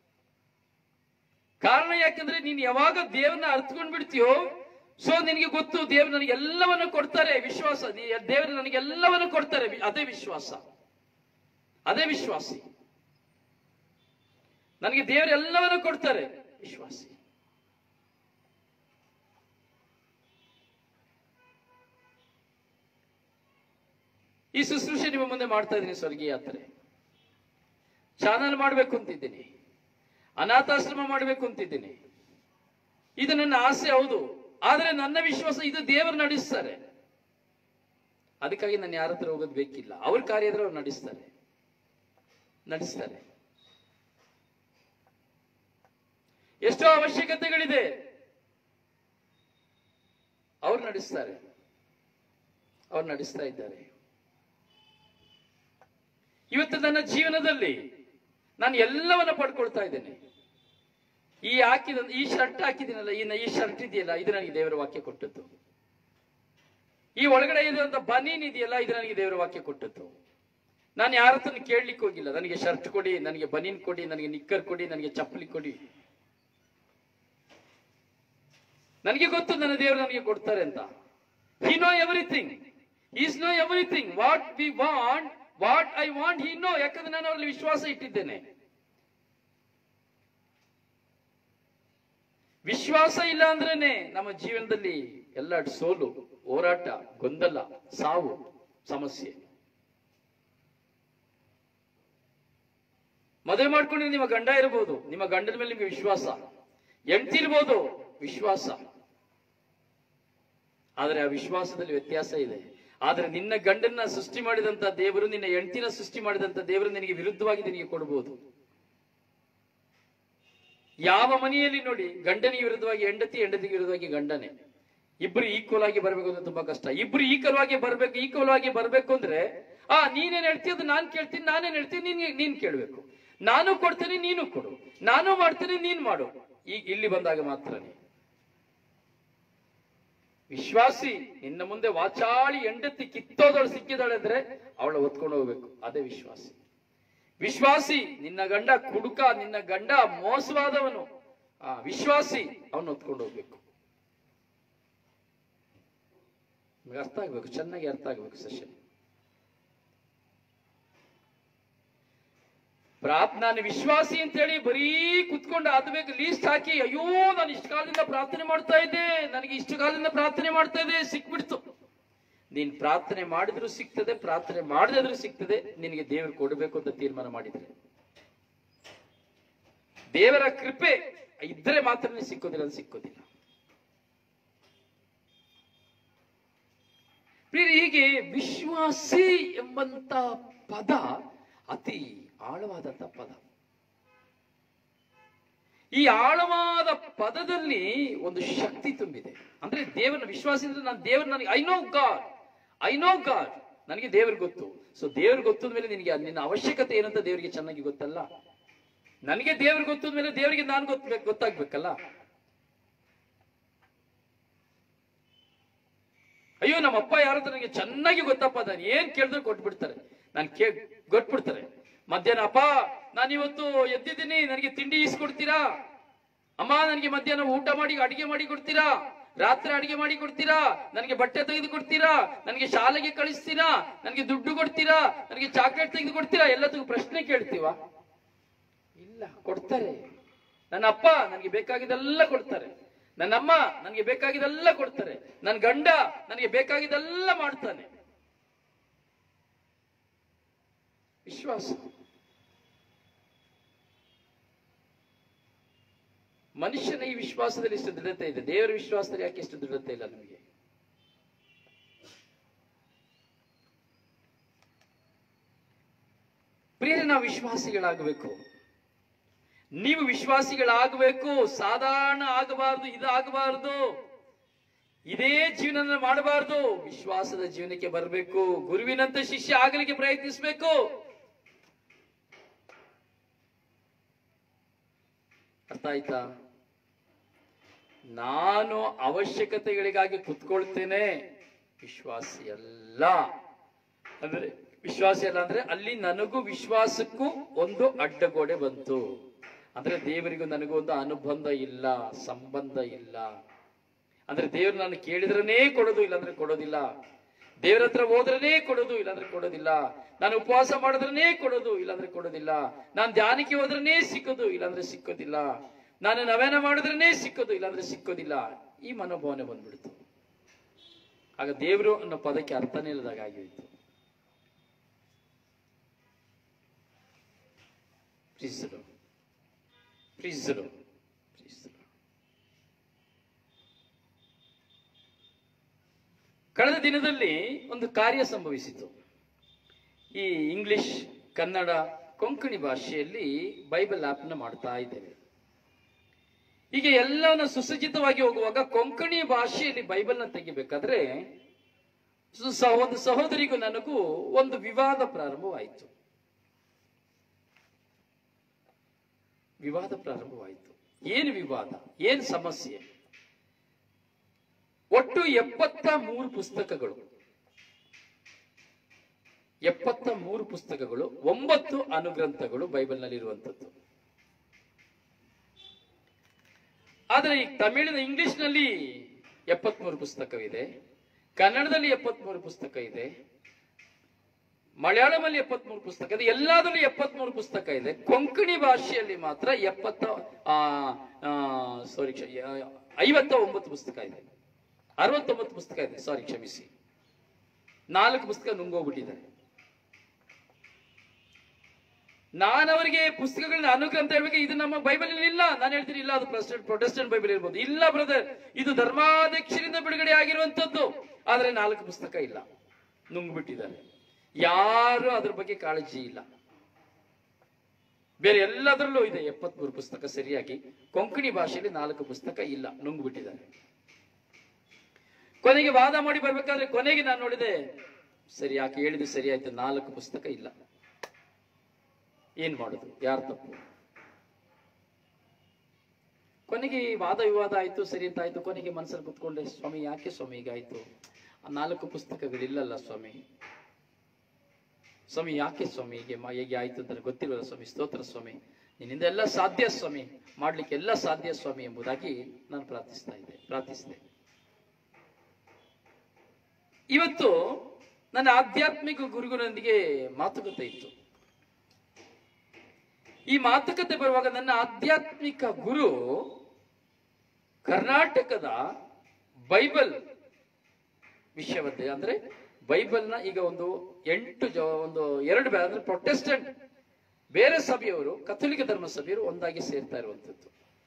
ಕಾರಣ ಯಾಕಂದ್ರೆ ನೀನು ಯಾವಾಗ ದೇವರನ್ನ ಅರ್ಥಕೊಂಡ್ ಬಿಡ್ತೀಯೋ, ಸೊ ನಿನಗೆ ಗೊತ್ತು ದೇವರು ನನಗೆ ಎಲ್ಲವನ್ನು ಕೊಡ್ತಾರೆ. ವಿಶ್ವಾಸ, ದೇವರು ನನಗೆ ಎಲ್ಲವನ್ನು ಕೊಡ್ತಾರೆ, ಅದೇ ವಿಶ್ವಾಸ, ಅದೇ ವಿಶ್ವಾಸಿ. ನನಗೆ ದೇವರು ಎಲ್ಲವನ್ನು ಕೊಡ್ತಾರೆ, ವಿಶ್ವಾಸಿ. ಈ ಶುಶ್ರೂಷೆ ನಿಮ್ಮ ಮುಂದೆ ಮಾಡ್ತಾ ಇದ್ದೀನಿ. ಸ್ವರ್ಗೀಯ ಯಾತ್ರೆ ಚಾನಲ್ ಮಾಡಬೇಕು ಅಂತಿದ್ದೀನಿ, ಅನಾಥಾಶ್ರಮ ಮಾಡಬೇಕು ಅಂತಿದ್ದೀನಿ. ಇದು ನನ್ನ ಆಸೆ, ಹೌದು. ಆದ್ರೆ ನನ್ನ ವಿಶ್ವಾಸ ಇದು ದೇವರು ನಡೆಸ್ತಾರೆ. ಅದಕ್ಕಾಗಿ ನಾನು ಯಾರ ಹತ್ರ ಹೋಗೋದು ಬೇಕಿಲ್ಲ. ಅವ್ರ ಕಾರ್ಯ ಇದ್ರೆ ಅವ್ರು ನಡೆಸ್ತಾರೆ. ಎಷ್ಟೋ ಅವಶ್ಯಕತೆಗಳಿದೆ, ಅವ್ರು ನಡೆಸ್ತಾರೆ, ಅವ್ರು ನಡೆಸ್ತಾ ಇದ್ದಾರೆ. ಇವತ್ತು ನನ್ನ ಜೀವನದಲ್ಲಿ ನಾನು ಎಲ್ಲವನ್ನ ಪಡ್ಕೊಳ್ತಾ ಇದ್ದೇನೆ. ಈ ಶರ್ಟ್ ಹಾಕಿದ್ದೀನಲ್ಲ, ಈ ಶರ್ಟ್ ಇದೆಯಲ್ಲ, ಇದು ನನಗೆ ದೇವರ ವಾಕ್ಯ ಕೊಟ್ಟದ್ದು. ಈ ಒಳಗಡೆ ಇರುವಂತ ಬನೀನ್ ಇದೆಯಲ್ಲ, ಇದು ನನಗೆ ದೇವರ ವಾಕ್ಯ ಕೊಟ್ಟದ್ದು. ನಾನು ಯಾರ ಹತ್ರ ಕೇಳಲಿಕ್ಕೆ ಹೋಗಿಲ್ಲ, ನನಗೆ ಶರ್ಟ್ ಕೊಡಿ, ನನಗೆ ಬನೀನ್ ಕೊಡಿ, ನನಗೆ ನಿಕ್ಕರ್ ಕೊಡಿ, ನನಗೆ ಚಪ್ಪಲಿ ಕೊಡಿ. ನನಗೆ ಗೊತ್ತು ನನ್ನ ದೇವರು ನನಗೆ ಕೊಡ್ತಾರೆ ಅಂತ. He know everything. He know everything. What we want, what I want, he know. ಯಾಕಂದ್ರೆ ನಾನು ಅವರಲ್ಲಿ ವಿಶ್ವಾಸ ಇಟ್ಟಿದ್ದೇನೆ. ವಿಶ್ವಾಸ ಇಲ್ಲ ಅಂದ್ರೇನೆ ನಮ್ಮ ಜೀವನದಲ್ಲಿ ಎಲ್ಲ ಸೋಲು, ಹೋರಾಟ, ಗೊಂದಲ, ಸಾವು, ಸಮಸ್ಯೆ. ಮದುವೆ ಮಾಡ್ಕೊಂಡ್ರೆ ನಿಮ್ಮ ಗಂಡ ಇರಬಹುದು, ನಿಮ್ಮ ಗಂಡನ ಮೇಲೆ ನಿಮಗೆ ವಿಶ್ವಾಸ. ಹೆಂಡತಿ ಇರ್ಬೋದು, ವಿಶ್ವಾಸ. ಆದ್ರೆ ಆ ವಿಶ್ವಾಸದಲ್ಲಿ ವ್ಯತ್ಯಾಸ ಇದೆ. ಆದ್ರೆ ನಿನ್ನ ಗಂಡನ್ನ ಸೃಷ್ಟಿ ಮಾಡಿದಂತ ದೇವರು, ನಿನ್ನ ಹೆಂಡತಿನ ಸೃಷ್ಟಿ ಮಾಡಿದಂತ ದೇವರು ನಿನಗೆ ವಿರುದ್ಧವಾಗಿ ನಿನಗೆ ಕೊಡಬಹುದು. ಯಾವ ಮನೆಯಲ್ಲಿ ನೋಡಿ ಗಂಡನಿಗೆ ವಿರುದ್ಧವಾಗಿ ಹೆಂಡತಿ, ಹೆಂಡತಿಗೆ ವಿರುದ್ಧವಾಗಿ ಗಂಡನೇ. ಇಬ್ರು ಈಕ್ವಲ್ ಆಗಿ ಬರ್ಬೇಕು ಅಂದ್ರೆ ತುಂಬಾ ಕಷ್ಟ. ಇಬ್ರು ಈಕ್ವಲ್ ಆಗಿ ಬರ್ಬೇಕು ಅಂದ್ರೆ ನೀನೇನ್ ಹೇಳ್ತೀಯ ಅದು ನಾನ್ ಕೇಳ್ತೀನಿ, ನಾನೇನ್ ಹೇಳ್ತೀನಿ ನೀನ್ ಕೇಳ್ಬೇಕು. ನಾನು ಕೊಡ್ತೇನೆ, ನೀನು ಕೊಡು. ನಾನು ಮಾಡ್ತೇನೆ, ನೀನ್ ಮಾಡು. ಈಗ ಇಲ್ಲಿ ಬಂದಾಗ ಮಾತ್ರನೇ. ವಿಶ್ವಾಸಿ ನಿನ್ನ ಮುಂದೆ ವಾಚಾಳಿ ಹೆಂಡತಿ ಕಿತ್ತೋದಳು ಸಿಕ್ಕಿದಾಳೆ ಅಂದ್ರೆ ಅವಳ ಹೊತ್ಕೊಂಡು ಹೋಗ್ಬೇಕು, ಅದೇ ವಿಶ್ವಾಸಿ. ವಿಶ್ವಾಸಿ ನಿನ್ನ ಗಂಡ ಕುಡುಕ, ನಿನ್ನ ಗಂಡ ಮೋಸವಾದವನು, ವಿಶ್ವಾಸಿ ಅವನು ಹೊತ್ಕೊಂಡು ಹೋಗ್ಬೇಕು. ನಿಮ್ಗೆ ಅರ್ಥ ಆಗ್ಬೇಕು, ಚೆನ್ನಾಗಿ ಅರ್ಥ ಆಗ್ಬೇಕು ಸೆಷನ್. ನಾನು ವಿಶ್ವಾಸಿ ಅಂತ ಹೇಳಿ ಬರೀ ಕುತ್ಕೊಂಡು ಆದ್ಬೇಕು ಲೀಸ್ಟ್ ಹಾಕಿ, ಅಯ್ಯೋ ನಾನು ಇಷ್ಟು ಕಾಲದಿಂದ ಪ್ರಾರ್ಥನೆ ಮಾಡ್ತಾ ಇದ್ದೆ, ನನಗೆ ಇಷ್ಟು ಕಾಲದಿಂದ ಪ್ರಾರ್ಥನೆ ಮಾಡ್ತಾ ಇದ್ದೆ, ಸಿಕ್ಬಿಡ್ತು. ನೀನ್ ಪ್ರಾರ್ಥನೆ ಮಾಡಿದ್ರು ಸಿಗ್ತದೆ, ಪ್ರಾರ್ಥನೆ ಮಾಡದಿದ್ರು ಸಿಗ್ತದೆ. ನಿನಗೆ ದೇವರು ಕೊಡಬೇಕು ಅಂತ ತೀರ್ಮಾನ ಮಾಡಿದ್ರೆ, ದೇವರ ಕೃಪೆ ಇದ್ರೆ ಮಾತ್ರ ಸಿಕ್ಕೋದಿಲ್ಲ, ಅದು ಸಿಕ್ಕೋದಿಲ್ಲ. ಹೀಗೆ ವಿಶ್ವಾಸಿ ಎಂಬಂತ ಪದ ಅತಿ ಆಳವಾದಂತ ಪದ. ಈ ಆಳವಾದ ಪದದಲ್ಲಿ ಒಂದು ಶಕ್ತಿ ತುಂಬಿದೆ. ಅಂದ್ರೆ ದೇವರ ವಿಶ್ವಾಸ ಅಂದ್ರೆ ನಾನು ದೇವರು, ನನಗೆ ಐ ನೋ ಗಾಡ್, ನನಗೆ ದೇವರು ಗೊತ್ತು. ಸೊ ದೇವ್ರಿಗೆ ಗೊತ್ತದ ಮೇಲೆ ನಿನಗೆ ನಿನ್ನ ಅವಶ್ಯಕತೆ ಏನಂತ ದೇವರಿಗೆ ಚೆನ್ನಾಗಿ ಗೊತ್ತಲ್ಲ. ನನಗೆ ದೇವ್ರಿಗೆ ಗೊತ್ತದ ಮೇಲೆ ದೇವರಿಗೆ ನಾನು ಗೊತ್ತಾಗ್ಬೇಕಲ್ಲ. ಅಯ್ಯೋ ನಮ್ಮಪ್ಪ ಯಾರಂತ ನನಗೆ ಚೆನ್ನಾಗಿ ಗೊತ್ತಪ್ಪ, ನಾನು ಏನ್ ಕೇಳಿದ್ರೆ ಕೊಟ್ಬಿಡ್ತಾರೆ, ಗೊಟ್ಬಿಡ್ತಾರೆ. ಮಧ್ಯಾಹ್ನ ಅಪ್ಪ ನಾನಿವತ್ತು ಎದ್ದಿದ್ದೀನಿ, ನನಗೆ ತಿಂಡಿ ಈಸ್ಕೊಡ್ತೀರಾ? ಅಮ್ಮ ನನಗೆ ಮಧ್ಯಾಹ್ನ ಊಟ ಮಾಡಿ ಅಡಿಗೆ ಮಾಡಿ ಕೊಡ್ತೀರಾ? ರಾತ್ರಿ ಅಡಿಗೆ ಮಾಡಿ ಕೊಡ್ತೀರಾ? ನನಗೆ ಬಟ್ಟೆ ತೆಗೆದು ಕೊಡ್ತೀರಾ? ನನಗೆ ಶಾಲೆಗೆ ಕಳಿಸ್ತೀರಾ? ನನಗೆ ದುಡ್ಡು ಕೊಡ್ತೀರಾ? ನನಗೆ ಚಾಕ್ಲೇಟ್ ತೆಗೆದು ಕೊಡ್ತೀರಾ? ಎಲ್ಲದಕ್ಕೂ ಪ್ರಶ್ನೆ ಕೇಳ್ತೀವ? ಇಲ್ಲ, ಕೊಡ್ತಾರೆ. ನನ್ನ ಅಪ್ಪ ನನಗೆ ಬೇಕಾಗಿದ್ದೆಲ್ಲ ಕೊಡ್ತಾರೆ, ನನ್ನಮ್ಮ ನನಗೆ ಬೇಕಾಗಿದ್ದೆಲ್ಲ ಕೊಡ್ತಾರೆ, ನನ್ನ ಗಂಡ ನನಗೆ ಬೇಕಾಗಿದ್ದೆಲ್ಲ ಮಾಡ್ತಾನೆ. ವಿಶ್ವಾಸ. ಮನುಷ್ಯನ ಈ ವಿಶ್ವಾಸದಲ್ಲಿ ಇಷ್ಟು ದೃಢತೆ ಇದೆ, ದೇವರ ವಿಶ್ವಾಸದಲ್ಲಿ ಯಾಕೆ ಇಷ್ಟು ದೃಢತೆ ಇಲ್ಲ ನಮಗೆ? ಪ್ರಿಯರೇ, ನಾವು ವಿಶ್ವಾಸಿಗಳಾಗಬೇಕು. ನೀವು ವಿಶ್ವಾಸಿಗಳಾಗಬೇಕು. ಸಾಧಾರಣ ಆಗಬಾರದು, ಇದಾಗಬಾರದು, ಇದೇ ಜೀವನ ಮಾಡಬಾರದು. ವಿಶ್ವಾಸದ ಜೀವನಕ್ಕೆ ಬರಬೇಕು. ಗುರುವಿನಂತೆ ಶಿಷ್ಯ ಆಗಲಿಕ್ಕೆ ಪ್ರಯತ್ನಿಸಬೇಕು. ಅರ್ಥ ಆಯ್ತಾ? ನಾನು ಅವಶ್ಯಕತೆಗಳಿಗಾಗಿ ಕುತ್ಕೊಳ್ತೇನೆ, ವಿಶ್ವಾಸಿ ಅಲ್ಲ. ಅಂದ್ರೆ ವಿಶ್ವಾಸಿ ಅಲ್ಲ ಅಂದ್ರೆ ಅಲ್ಲಿ ನನಗೂ ವಿಶ್ವಾಸಕ್ಕೂ ಒಂದು ಅಡ್ಡಗೋಡೆ ಬಂತು. ಅಂದ್ರೆ ದೇವರಿಗೂ ನನಗೂ ಒಂದು ಅನುಬಂಧ ಇಲ್ಲ, ಸಂಬಂಧ ಇಲ್ಲ. ಅಂದ್ರೆ ದೇವರು ನಾನು ಕೇಳಿದ್ರನೇ ಕೊಡೋದು, ಇಲ್ಲಾಂದ್ರೆ ಕೊಡೋದಿಲ್ಲ. ದೇವರ ಹತ್ರ ಹೋದ್ರನೇ ಕೊಡೋದು, ಇಲ್ಲಾಂದ್ರೆ ಕೊಡೋದಿಲ್ಲ. ನಾನು ಉಪವಾಸ ಮಾಡಿದ್ರನೇ ಕೊಡೋದು, ಇಲ್ಲಾಂದ್ರೆ ಕೊಡೋದಿಲ್ಲ. ನಾನು ಧ್ಯಾನಕ್ಕೆ ಹೋದ್ರನೇ ಸಿಕ್ಕೋದು, ಇಲ್ಲಾಂದ್ರೆ ಸಿಕ್ಕೋದಿಲ್ಲ. ನಾನು ನವೇನ ಮಾಡಿದ್ರನೇ ಸಿಕ್ಕೋದು, ಇಲ್ಲಾಂದ್ರೆ ಸಿಕ್ಕೋದಿಲ್ಲ. ಈ ಮನೋಭಾವನೆ ಬಂದ್ಬಿಡ್ತು. ಆಗ ದೇವರು ಅನ್ನೋ ಪದಕ್ಕೆ ಅರ್ಥನೇ ಇಲ್ಲದಾಗ ಆಗಿತ್ತು. ಕಳೆದ ದಿನದಲ್ಲಿ ಒಂದು ಕಾರ್ಯ ಸಂಭವಿಸಿತು. ಈ ಇಂಗ್ಲಿಷ್, ಕನ್ನಡ, ಕೊಂಕಣಿ ಭಾಷೆಯಲ್ಲಿ ಬೈಬಲ್ ಆಪ್ನ ಮಾಡ್ತಾ ಇದ್ದೇವೆ. ಹೀಗೆ ಎಲ್ಲವನ್ನ ಸುಸಜ್ಜಿತವಾಗಿ ಹೋಗುವಾಗ ಕೊಂಕಣಿ ಭಾಷೆಯಲ್ಲಿ ಬೈಬಲ್ನ ತೆಗಿಬೇಕಾದ್ರೆ ಒಂದು ಸಹೋದರಿಗೂ ನನಗೂ ಒಂದು ವಿವಾದ ಪ್ರಾರಂಭವಾಯಿತು. ಏನು ವಿವಾದ, ಏನು ಸಮಸ್ಯೆ? ಒಟ್ಟು 73 ಪುಸ್ತಕಗಳು, 73 ಪುಸ್ತಕಗಳು, 9 ಅನುಗ್ರಂಥಗಳು ಬೈಬಲ್ನಲ್ಲಿ ಇರುವಂತದ್ದು. ಆದರೆ ಈ ತಮಿಳಿನ ಇಂಗ್ಲಿಷ್ನಲ್ಲಿ 73 ಪುಸ್ತಕವಿದೆ, ಕನ್ನಡದಲ್ಲಿ 73 ಪುಸ್ತಕ ಇದೆ, ಮಲಯಾಳಮಲ್ಲಿ 73 ಪುಸ್ತಕ ಇದೆ, ಎಲ್ಲದರಲ್ಲಿ 73 ಪುಸ್ತಕ ಇದೆ. ಕೊಂಕಣಿ ಭಾಷೆಯಲ್ಲಿ ಮಾತ್ರ 59 ಪುಸ್ತಕ ಇದೆ, 69 ಪುಸ್ತಕ ಇದೆ. ಕ್ಷಮಿಸಿ, 4 ಪುಸ್ತಕ ನುಂಗೋಗ್ಬಿಟ್ಟಿದ್ದಾರೆ. ನಾನವರಿಗೆ ಪುಸ್ತಕಗಳನ್ನ ಅನುಗ್ರಂಥ ಹೇಳ್ಬೇಕು, ಇದು ನಮ್ಮ ಬೈಬಲ್ ಇಲ್ಲ. ನಾನು ಹೇಳ್ತೀನಿ ಇಲ್ಲ, ಅದು ಪ್ರೊಟೆಸ್ಟೆಂಟ್ ಬೈಬಲ್ ಇರ್ಬೋದು. ಇಲ್ಲ ಬ್ರದರ್, ಇದು ಧರ್ಮಾಧ್ಯಕ್ಷರಿಂದ ಬಿಡುಗಡೆ ಆಗಿರುವಂತದ್ದು. ಆದ್ರೆ 4 ಪುಸ್ತಕ ಇಲ್ಲ, ನುಂಗ್ಬಿಟ್ಟಿದ್ದಾರೆ. ಯಾರು ಅದ್ರ ಬಗ್ಗೆ ಕಾಳಜಿ ಇಲ್ಲ. ಬೇರೆ ಎಲ್ಲದರಲ್ಲೂ ಇದೆ 73 ಪುಸ್ತಕ ಸರಿಯಾಗಿ. ಕೊಂಕಣಿ ಭಾಷೆಯಲ್ಲಿ 4 ಪುಸ್ತಕ ಇಲ್ಲ, ನುಂಗ್ಬಿಟ್ಟಿದ್ದಾರೆ. ಕೊನೆಗೆ ವಾದ ಮಾಡಿ ಬರ್ಬೇಕಾದ್ರೆ ಕೊನೆಗೆ ನಾನು ನೋಡಿದೆ, ಸರಿ ಯಾಕೆ ಹೇಳಿದ್ದು ಸರಿ ಆಯ್ತು, 4 ಪುಸ್ತಕ ಇಲ್ಲ. ಏನ್ ಮಾಡುದು, ಯಾರು ತಪ್ಪು? ಕೊನೆಗೆ ವಾದ ವಿವಾದ ಆಯ್ತು, ಸರಿ ಅಂತ ಆಯ್ತು. ಕೊನೆಗೆ ಮನಸ್ಸಲ್ಲಿ ಕುತ್ಕೊಂಡೆ, ಸ್ವಾಮಿ ಯಾಕೆ ಸ್ವಾಮಿ ಹೀಗಾಯ್ತು? ಆ 4 ಪುಸ್ತಕಗಳಿಲ್ಲಲ್ಲ ಸ್ವಾಮಿ. ಸ್ವಾಮಿ ಯಾಕೆ ಸ್ವಾಮಿ ಹೇಗೆ ಆಯ್ತು ಅಂತ ಗೊತ್ತಿಲ್ವಲ್ಲ ಸ್ವಾಮಿ. ಸ್ತೋತ್ರ ಸ್ವಾಮಿ, ನಿನ್ನಿಂದ ಎಲ್ಲ ಸಾಧ್ಯ ಸ್ವಾಮಿ, ಮಾಡ್ಲಿಕ್ಕೆ ಎಲ್ಲ ಸಾಧ್ಯ ಸ್ವಾಮಿ ಎಂಬುದಾಗಿ ನಾನು ಪ್ರಾರ್ಥಿಸಿದೆ. ಇವತ್ತು ನನ್ನ ಆಧ್ಯಾತ್ಮಿಕ ಗುರುಗಳೊಂದಿಗೆ ಮಾತುಕತೆ ಇತ್ತು. ಈ ಮಾತುಕತೆ ಬರುವಾಗ ನನ್ನ ಆಧ್ಯಾತ್ಮಿಕ ಗುರು ಕರ್ನಾಟಕದ ಬೈಬಲ್ ವಿಶ್ವವಿದ್ಯಾಲಯ ಅಂದ್ರೆ ಬೈಬಲ್ನ ಈಗ ಒಂದು 2 ಅಂದ್ರೆ ಪ್ರೊಟೆಸ್ಟೆಂಟ್ ಬೇರೆ ಸಭೆಯವರು, ಕಥೋಲಿಕ ಧರ್ಮ ಸಭೆಯವರು ಒಂದಾಗಿ ಸೇರ್ತಾ ಇರುವಂತದ್ದು.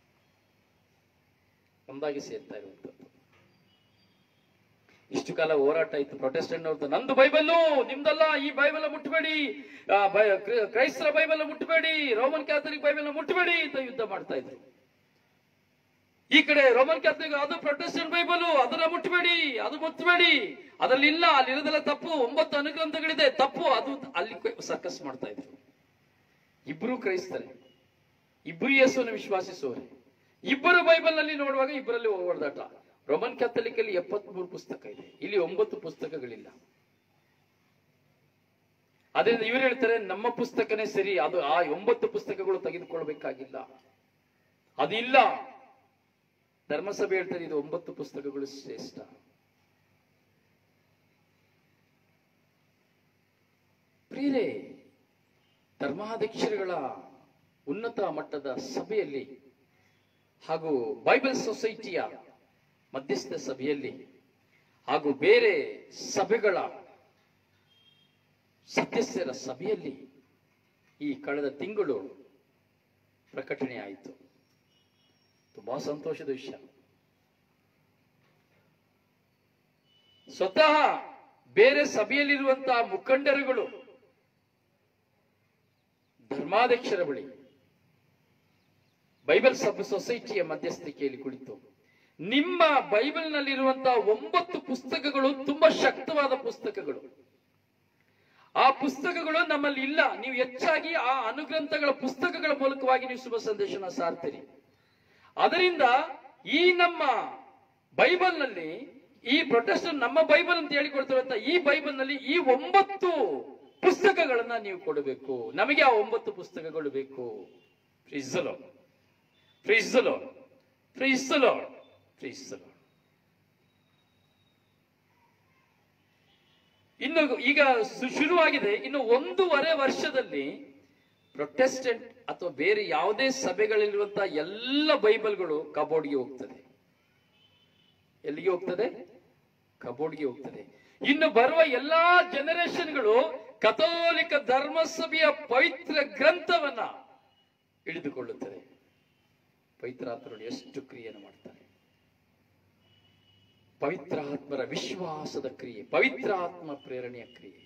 ಇಷ್ಟು ಕಾಲ ಹೋರಾಟ ಇತ್ತು ಪ್ರೊಟೆಸ್ಟೆಂಟ್ ಅವ್ರದ್ದು. ನಂದು ಬೈಬಲ್ಲು ನಿಮ್ದಲ್ಲ, ಈ ಬೈಬಲ್ ಮುಟ್ಟಬೇಡಿ, ಕ್ರೈಸ್ತರ ಬೈಬಲ್ ಮುಟ್ಟಬೇಡಿ, ರೋಮನ್ ಕ್ಯಾಥಲಿಕ್ ಬೈಬಲ್ ಮುಟ್ಟಬೇಡಿ ಅಂತ ಯುದ್ಧ ಮಾಡ್ತಾ ಇದ್ರು. ಈ ಕಡೆ ರೋಮನ್ ಕ್ಯಾಥಲಿಕ್ ಅದು ಪ್ರೊಟೆಸ್ಟೆಂಟ್ ಬೈಬಲ್, ಅದನ್ನ ಮುಟ್ಟಬೇಡಿ, ಅದರಲ್ಲಿ ಇಲ್ಲ, ಅಲ್ಲಿರೋದೆಲ್ಲ ತಪ್ಪು, 9 ಅನುಗ್ರಂಥಗಳಿದೆ ತಪ್ಪು, ಅದು ಅಲ್ಲಿ ಸರ್ಕಸ್ ಮಾಡ್ತಾ ಇದ್ರು. ಇಬ್ರು ಕ್ರೈಸ್ತರೇ, ಇಬ್ರು ಯೇಸುವನ್ನು ವಿಶ್ವಾಸಿಸುವರೆ, ಇಬ್ಬರು ಬೈಬಲ್ ನಲ್ಲಿ ನೋಡುವಾಗ ಇಬ್ಬರಲ್ಲಿ ಹೊಡೆದಾಟ. ರೋಮನ್ ಕ್ಯಾಥಲಿಕ್ ಅಲ್ಲಿ 73 ಪುಸ್ತಕ ಇದೆ, ಇಲ್ಲಿ 9 ಪುಸ್ತಕಗಳಿಲ್ಲ. ಅದರಿಂದ ಇವರು ಹೇಳ್ತಾರೆ ನಮ್ಮ ಪುಸ್ತಕನೇ ಸರಿ, ಅದು ಆ 9 ಪುಸ್ತಕಗಳು ತೆಗೆದುಕೊಳ್ಬೇಕಾಗಿಲ್ಲ, ಅದಿಲ್ಲ. ಧರ್ಮಸಭೆ ಹೇಳ್ತಾರೆ ಇದು 9 ಪುಸ್ತಕಗಳು ಶ್ರೇಷ್ಠ. ಪ್ರಿಯರೇ, ಧರ್ಮಾಧ್ಯಕ್ಷರುಗಳ ಉನ್ನತ ಮಟ್ಟದ ಸಭೆಯಲ್ಲಿ ಹಾಗೂ ಬೈಬಲ್ ಸೊಸೈಟಿಯ ಮಧ್ಯಸ್ಥ ಸಭೆಯಲ್ಲಿ ಹಾಗೂ ಬೇರೆ ಸಭೆಗಳ ಸದಸ್ಯರ ಸಭೆಯಲ್ಲಿ ಈ ಕಳೆದ ತಿಂಗಳು ಪ್ರಕಟಣೆ ಆಯಿತು. ತುಂಬಾ ಸಂತೋಷದ ವಿಷಯ. ಸ್ವತಃ ಬೇರೆ ಸಭೆಯಲ್ಲಿರುವಂತಹ ಮುಖಂಡರುಗಳು ಧರ್ಮಾಧ್ಯಕ್ಷರ ಬಳಿ ಬೈಬಲ್ ಸೊಸೈಟಿಯ ಮಧ್ಯಸ್ಥಿಕೆಯಲ್ಲಿ ಕುಳಿತು, ನಿಮ್ಮ ಬೈಬಲ್ ನಲ್ಲಿರುವಂತಹ 9 ಪುಸ್ತಕಗಳು ತುಂಬಾ ಶಕ್ತವಾದ ಪುಸ್ತಕಗಳು, ಆ ಪುಸ್ತಕಗಳು ನಮ್ಮಲ್ಲಿ ಇಲ್ಲ, ನೀವು ಹೆಚ್ಚಾಗಿ ಆ ಅನುಗ್ರಂಥಗಳ ಪುಸ್ತಕಗಳ ಮೂಲಕವಾಗಿ ನೀವು ಶುಭ ಸಂದೇಶನ ಸಾರ್ತೀರಿ. ಅದರಿಂದ ಈ ನಮ್ಮ ಬೈಬಲ್ ನಲ್ಲಿ, ಈ ಪ್ರೊಟೆಸ್ಟೆಂಟ್ ನಮ್ಮ ಬೈಬಲ್ ಅಂತ ಹೇಳಿಕೊಡ್ತಿರುವಂತ ಈ ಬೈಬಲ್ ನಲ್ಲಿ ಈ 9 ಪುಸ್ತಕಗಳನ್ನ ನೀವು ಕೊಡಬೇಕು, ನಮಗೆ ಆ 9 ಪುಸ್ತಕಗಳು ಬೇಕು. Praise the Lord, praise the Lord, praise the Lord, praise the Lord. ಇನ್ನು ಈಗ ಶುರುವಾಗಿದೆ. ಇನ್ನು 1.5 ವರ್ಷದಲ್ಲಿ ಪ್ರೊಟೆಸ್ಟೆಂಟ್ ಅಥವಾ ಬೇರೆ ಯಾವುದೇ ಸಭೆಗಳಿರುವಂತಹ ಎಲ್ಲ ಬೈಬಲ್ಗಳು ಕಬೋರ್ಡ್ಗೆ ಹೋಗ್ತದೆ. ಎಲ್ಲಿಗೆ ಹೋಗ್ತದೆ? ಕಬೋರ್ಡ್ಗೆ ಹೋಗ್ತದೆ. ಇನ್ನು ಬರುವ ಎಲ್ಲಾ ಜನರೇಷನ್ಗಳು ಕಥೋಲಿಕ ಧರ್ಮಸಭೆಯ ಪವಿತ್ರ ಗ್ರಂಥವನ್ನ ಹಿಡಿದುಕೊಳ್ಳುತ್ತದೆ. ಪವಿತ್ರಾತ್ಮರು ಎಷ್ಟು ಕ್ರಿಯೆಯನ್ನು ಮಾಡ್ತಾರೆ. ಪವಿತ್ರಾತ್ಮರ ವಿಶ್ವಾಸದ ಕ್ರಿಯೆ, ಪವಿತ್ರಾತ್ಮ ಪ್ರೇರಣೆಯ ಕ್ರಿಯೆ.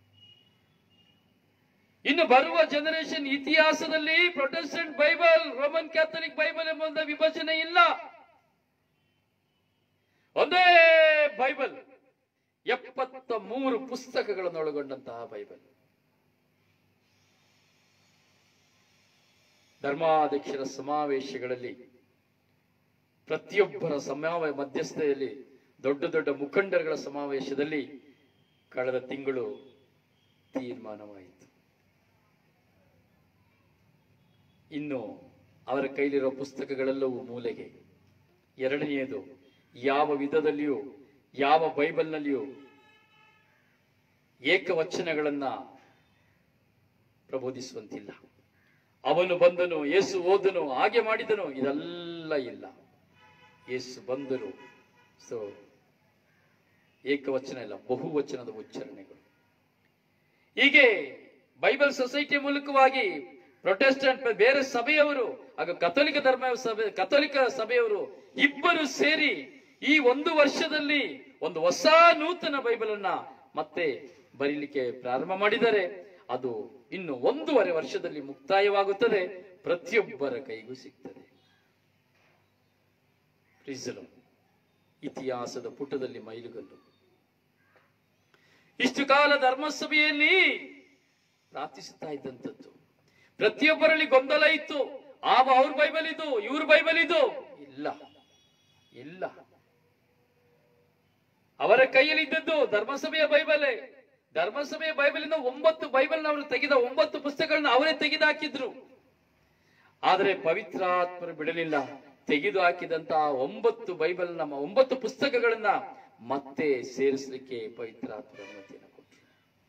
ಇನ್ನು ಬರುವ ಜನರೇಷನ್ ಇತಿಹಾಸದಲ್ಲಿ Protestant Bible, Roman Catholic Bible ಎಂಬ ವಿಭಜನೆ ಇಲ್ಲ. ಒಂದೇ ಬೈಬಲ್, 73 ಪುಸ್ತಕಗಳನ್ನು ಒಳಗೊಂಡಂತಹ ಬೈಬಲ್. ಧರ್ಮಾಧ್ಯಕ್ಷರ ಸಮಾವೇಶಗಳಲ್ಲಿ, ಪ್ರತಿಯೊಬ್ಬರ ಮಧ್ಯಸ್ಥೆಯಲ್ಲಿ, ದೊಡ್ಡ ದೊಡ್ಡ ಮುಖಂಡರುಗಳ ಸಮಾವೇಶದಲ್ಲಿ ಕಳೆದ ತಿಂಗಳು ತೀರ್ಮಾನವಾಯಿತು. ಇನ್ನು ಅವರ ಕೈಲಿರುವ ಪುಸ್ತಕಗಳೆಲ್ಲವೂ ಮೂಲೆಗೆ. ಎರಡನೆಯದು, ಯಾವ ವಿಧದಲ್ಲಿಯೂ ಯಾವ ಬೈಬಲ್ನಲ್ಲಿಯೂ ಏಕವಚನಗಳನ್ನ ಪ್ರಬೋಧಿಸುವಂತಿಲ್ಲ. ಅವನು ಬಂದನು, ಯೇಸು ಹೋದನು, ಹಾಗೆ ಮಾಡಿದನು, ಇದೆಲ್ಲ ಇಲ್ಲ. ಯೇಸು ಬಂದರು, ಏಕವಚನ ಇಲ್ಲ, ಬಹುವಚನದ ಉಚ್ಚಾರಣೆಗಳು. ಹೀಗೆ ಬೈಬಲ್ ಸೊಸೈಟಿ ಮೂಲಕವಾಗಿ ಪ್ರೊಟೆಸ್ಟೆಂಟ್ ಬೇರೆ ಸಭೆಯವರು ಹಾಗೂ ಕಥೋಲಿಕ ಸಭೆಯವರು ಇಬ್ಬರು ಸೇರಿ ಈ 1 ವರ್ಷದಲ್ಲಿ ಒಂದು ಹೊಸ ನೂತನ ಬೈಬಲ್ ಅನ್ನ ಮತ್ತೆ ಬರೀಲಿಕ್ಕೆ ಪ್ರಾರಂಭ ಮಾಡಿದರೆ ಅದು ಇನ್ನು 1.5 ವರ್ಷದಲ್ಲಿ ಮುಕ್ತಾಯವಾಗುತ್ತದೆ, ಪ್ರತಿಯೊಬ್ಬರ ಕೈಗೂ ಸಿಗ್ತದೆ. ಇತಿಹಾಸದ ಪುಟದಲ್ಲಿ ಮೈಲುಗಲ್ಲು. ಇಷ್ಟು ಕಾಲ ಧರ್ಮಸಭೆಯಲ್ಲಿ ಪ್ರಾರ್ಥಿಸುತ್ತಾ ಇದ್ದಂಥದ್ದು, ಪ್ರತಿಯೊಬ್ಬರಲ್ಲಿ ಗೊಂದಲ ಇತ್ತು. ಅವ್ರ ಬೈಬಲ್ ಇದು, ಇವ್ರ ಬೈಬಲ್ ಇದು, ಇಲ್ಲ ಇಲ್ಲ. ಅವರ ಕೈಯಲ್ಲಿ ಇದ್ದದ್ದು ಧರ್ಮಸಭೆಯ ಬೈಬಲೇ. ಧರ್ಮಸಭೆಯ ಬೈಬಲಿಂದ 9 ಬೈಬಲ್ ಅವರು ತೆಗೆದ 9 ಪುಸ್ತಕಗಳನ್ನ ಅವರೇ ತೆಗೆದುಹಾಕಿದ್ರು. ಆದರೆ ಪವಿತ್ರಾತ್ಮರು ಬಿಡಲಿಲ್ಲ. ತೆಗೆದು ಹಾಕಿದಂತಹ 9 ಬೈಬಲ್ 9 ಪುಸ್ತಕಗಳನ್ನ ಮತ್ತೆ ಸೇರಿಸಲಿಕ್ಕೆ ಪವಿತ್ರಾತ್ಮರ ಅನುಮತಿಯನ್ನು ಕೊಟ್ಟರು.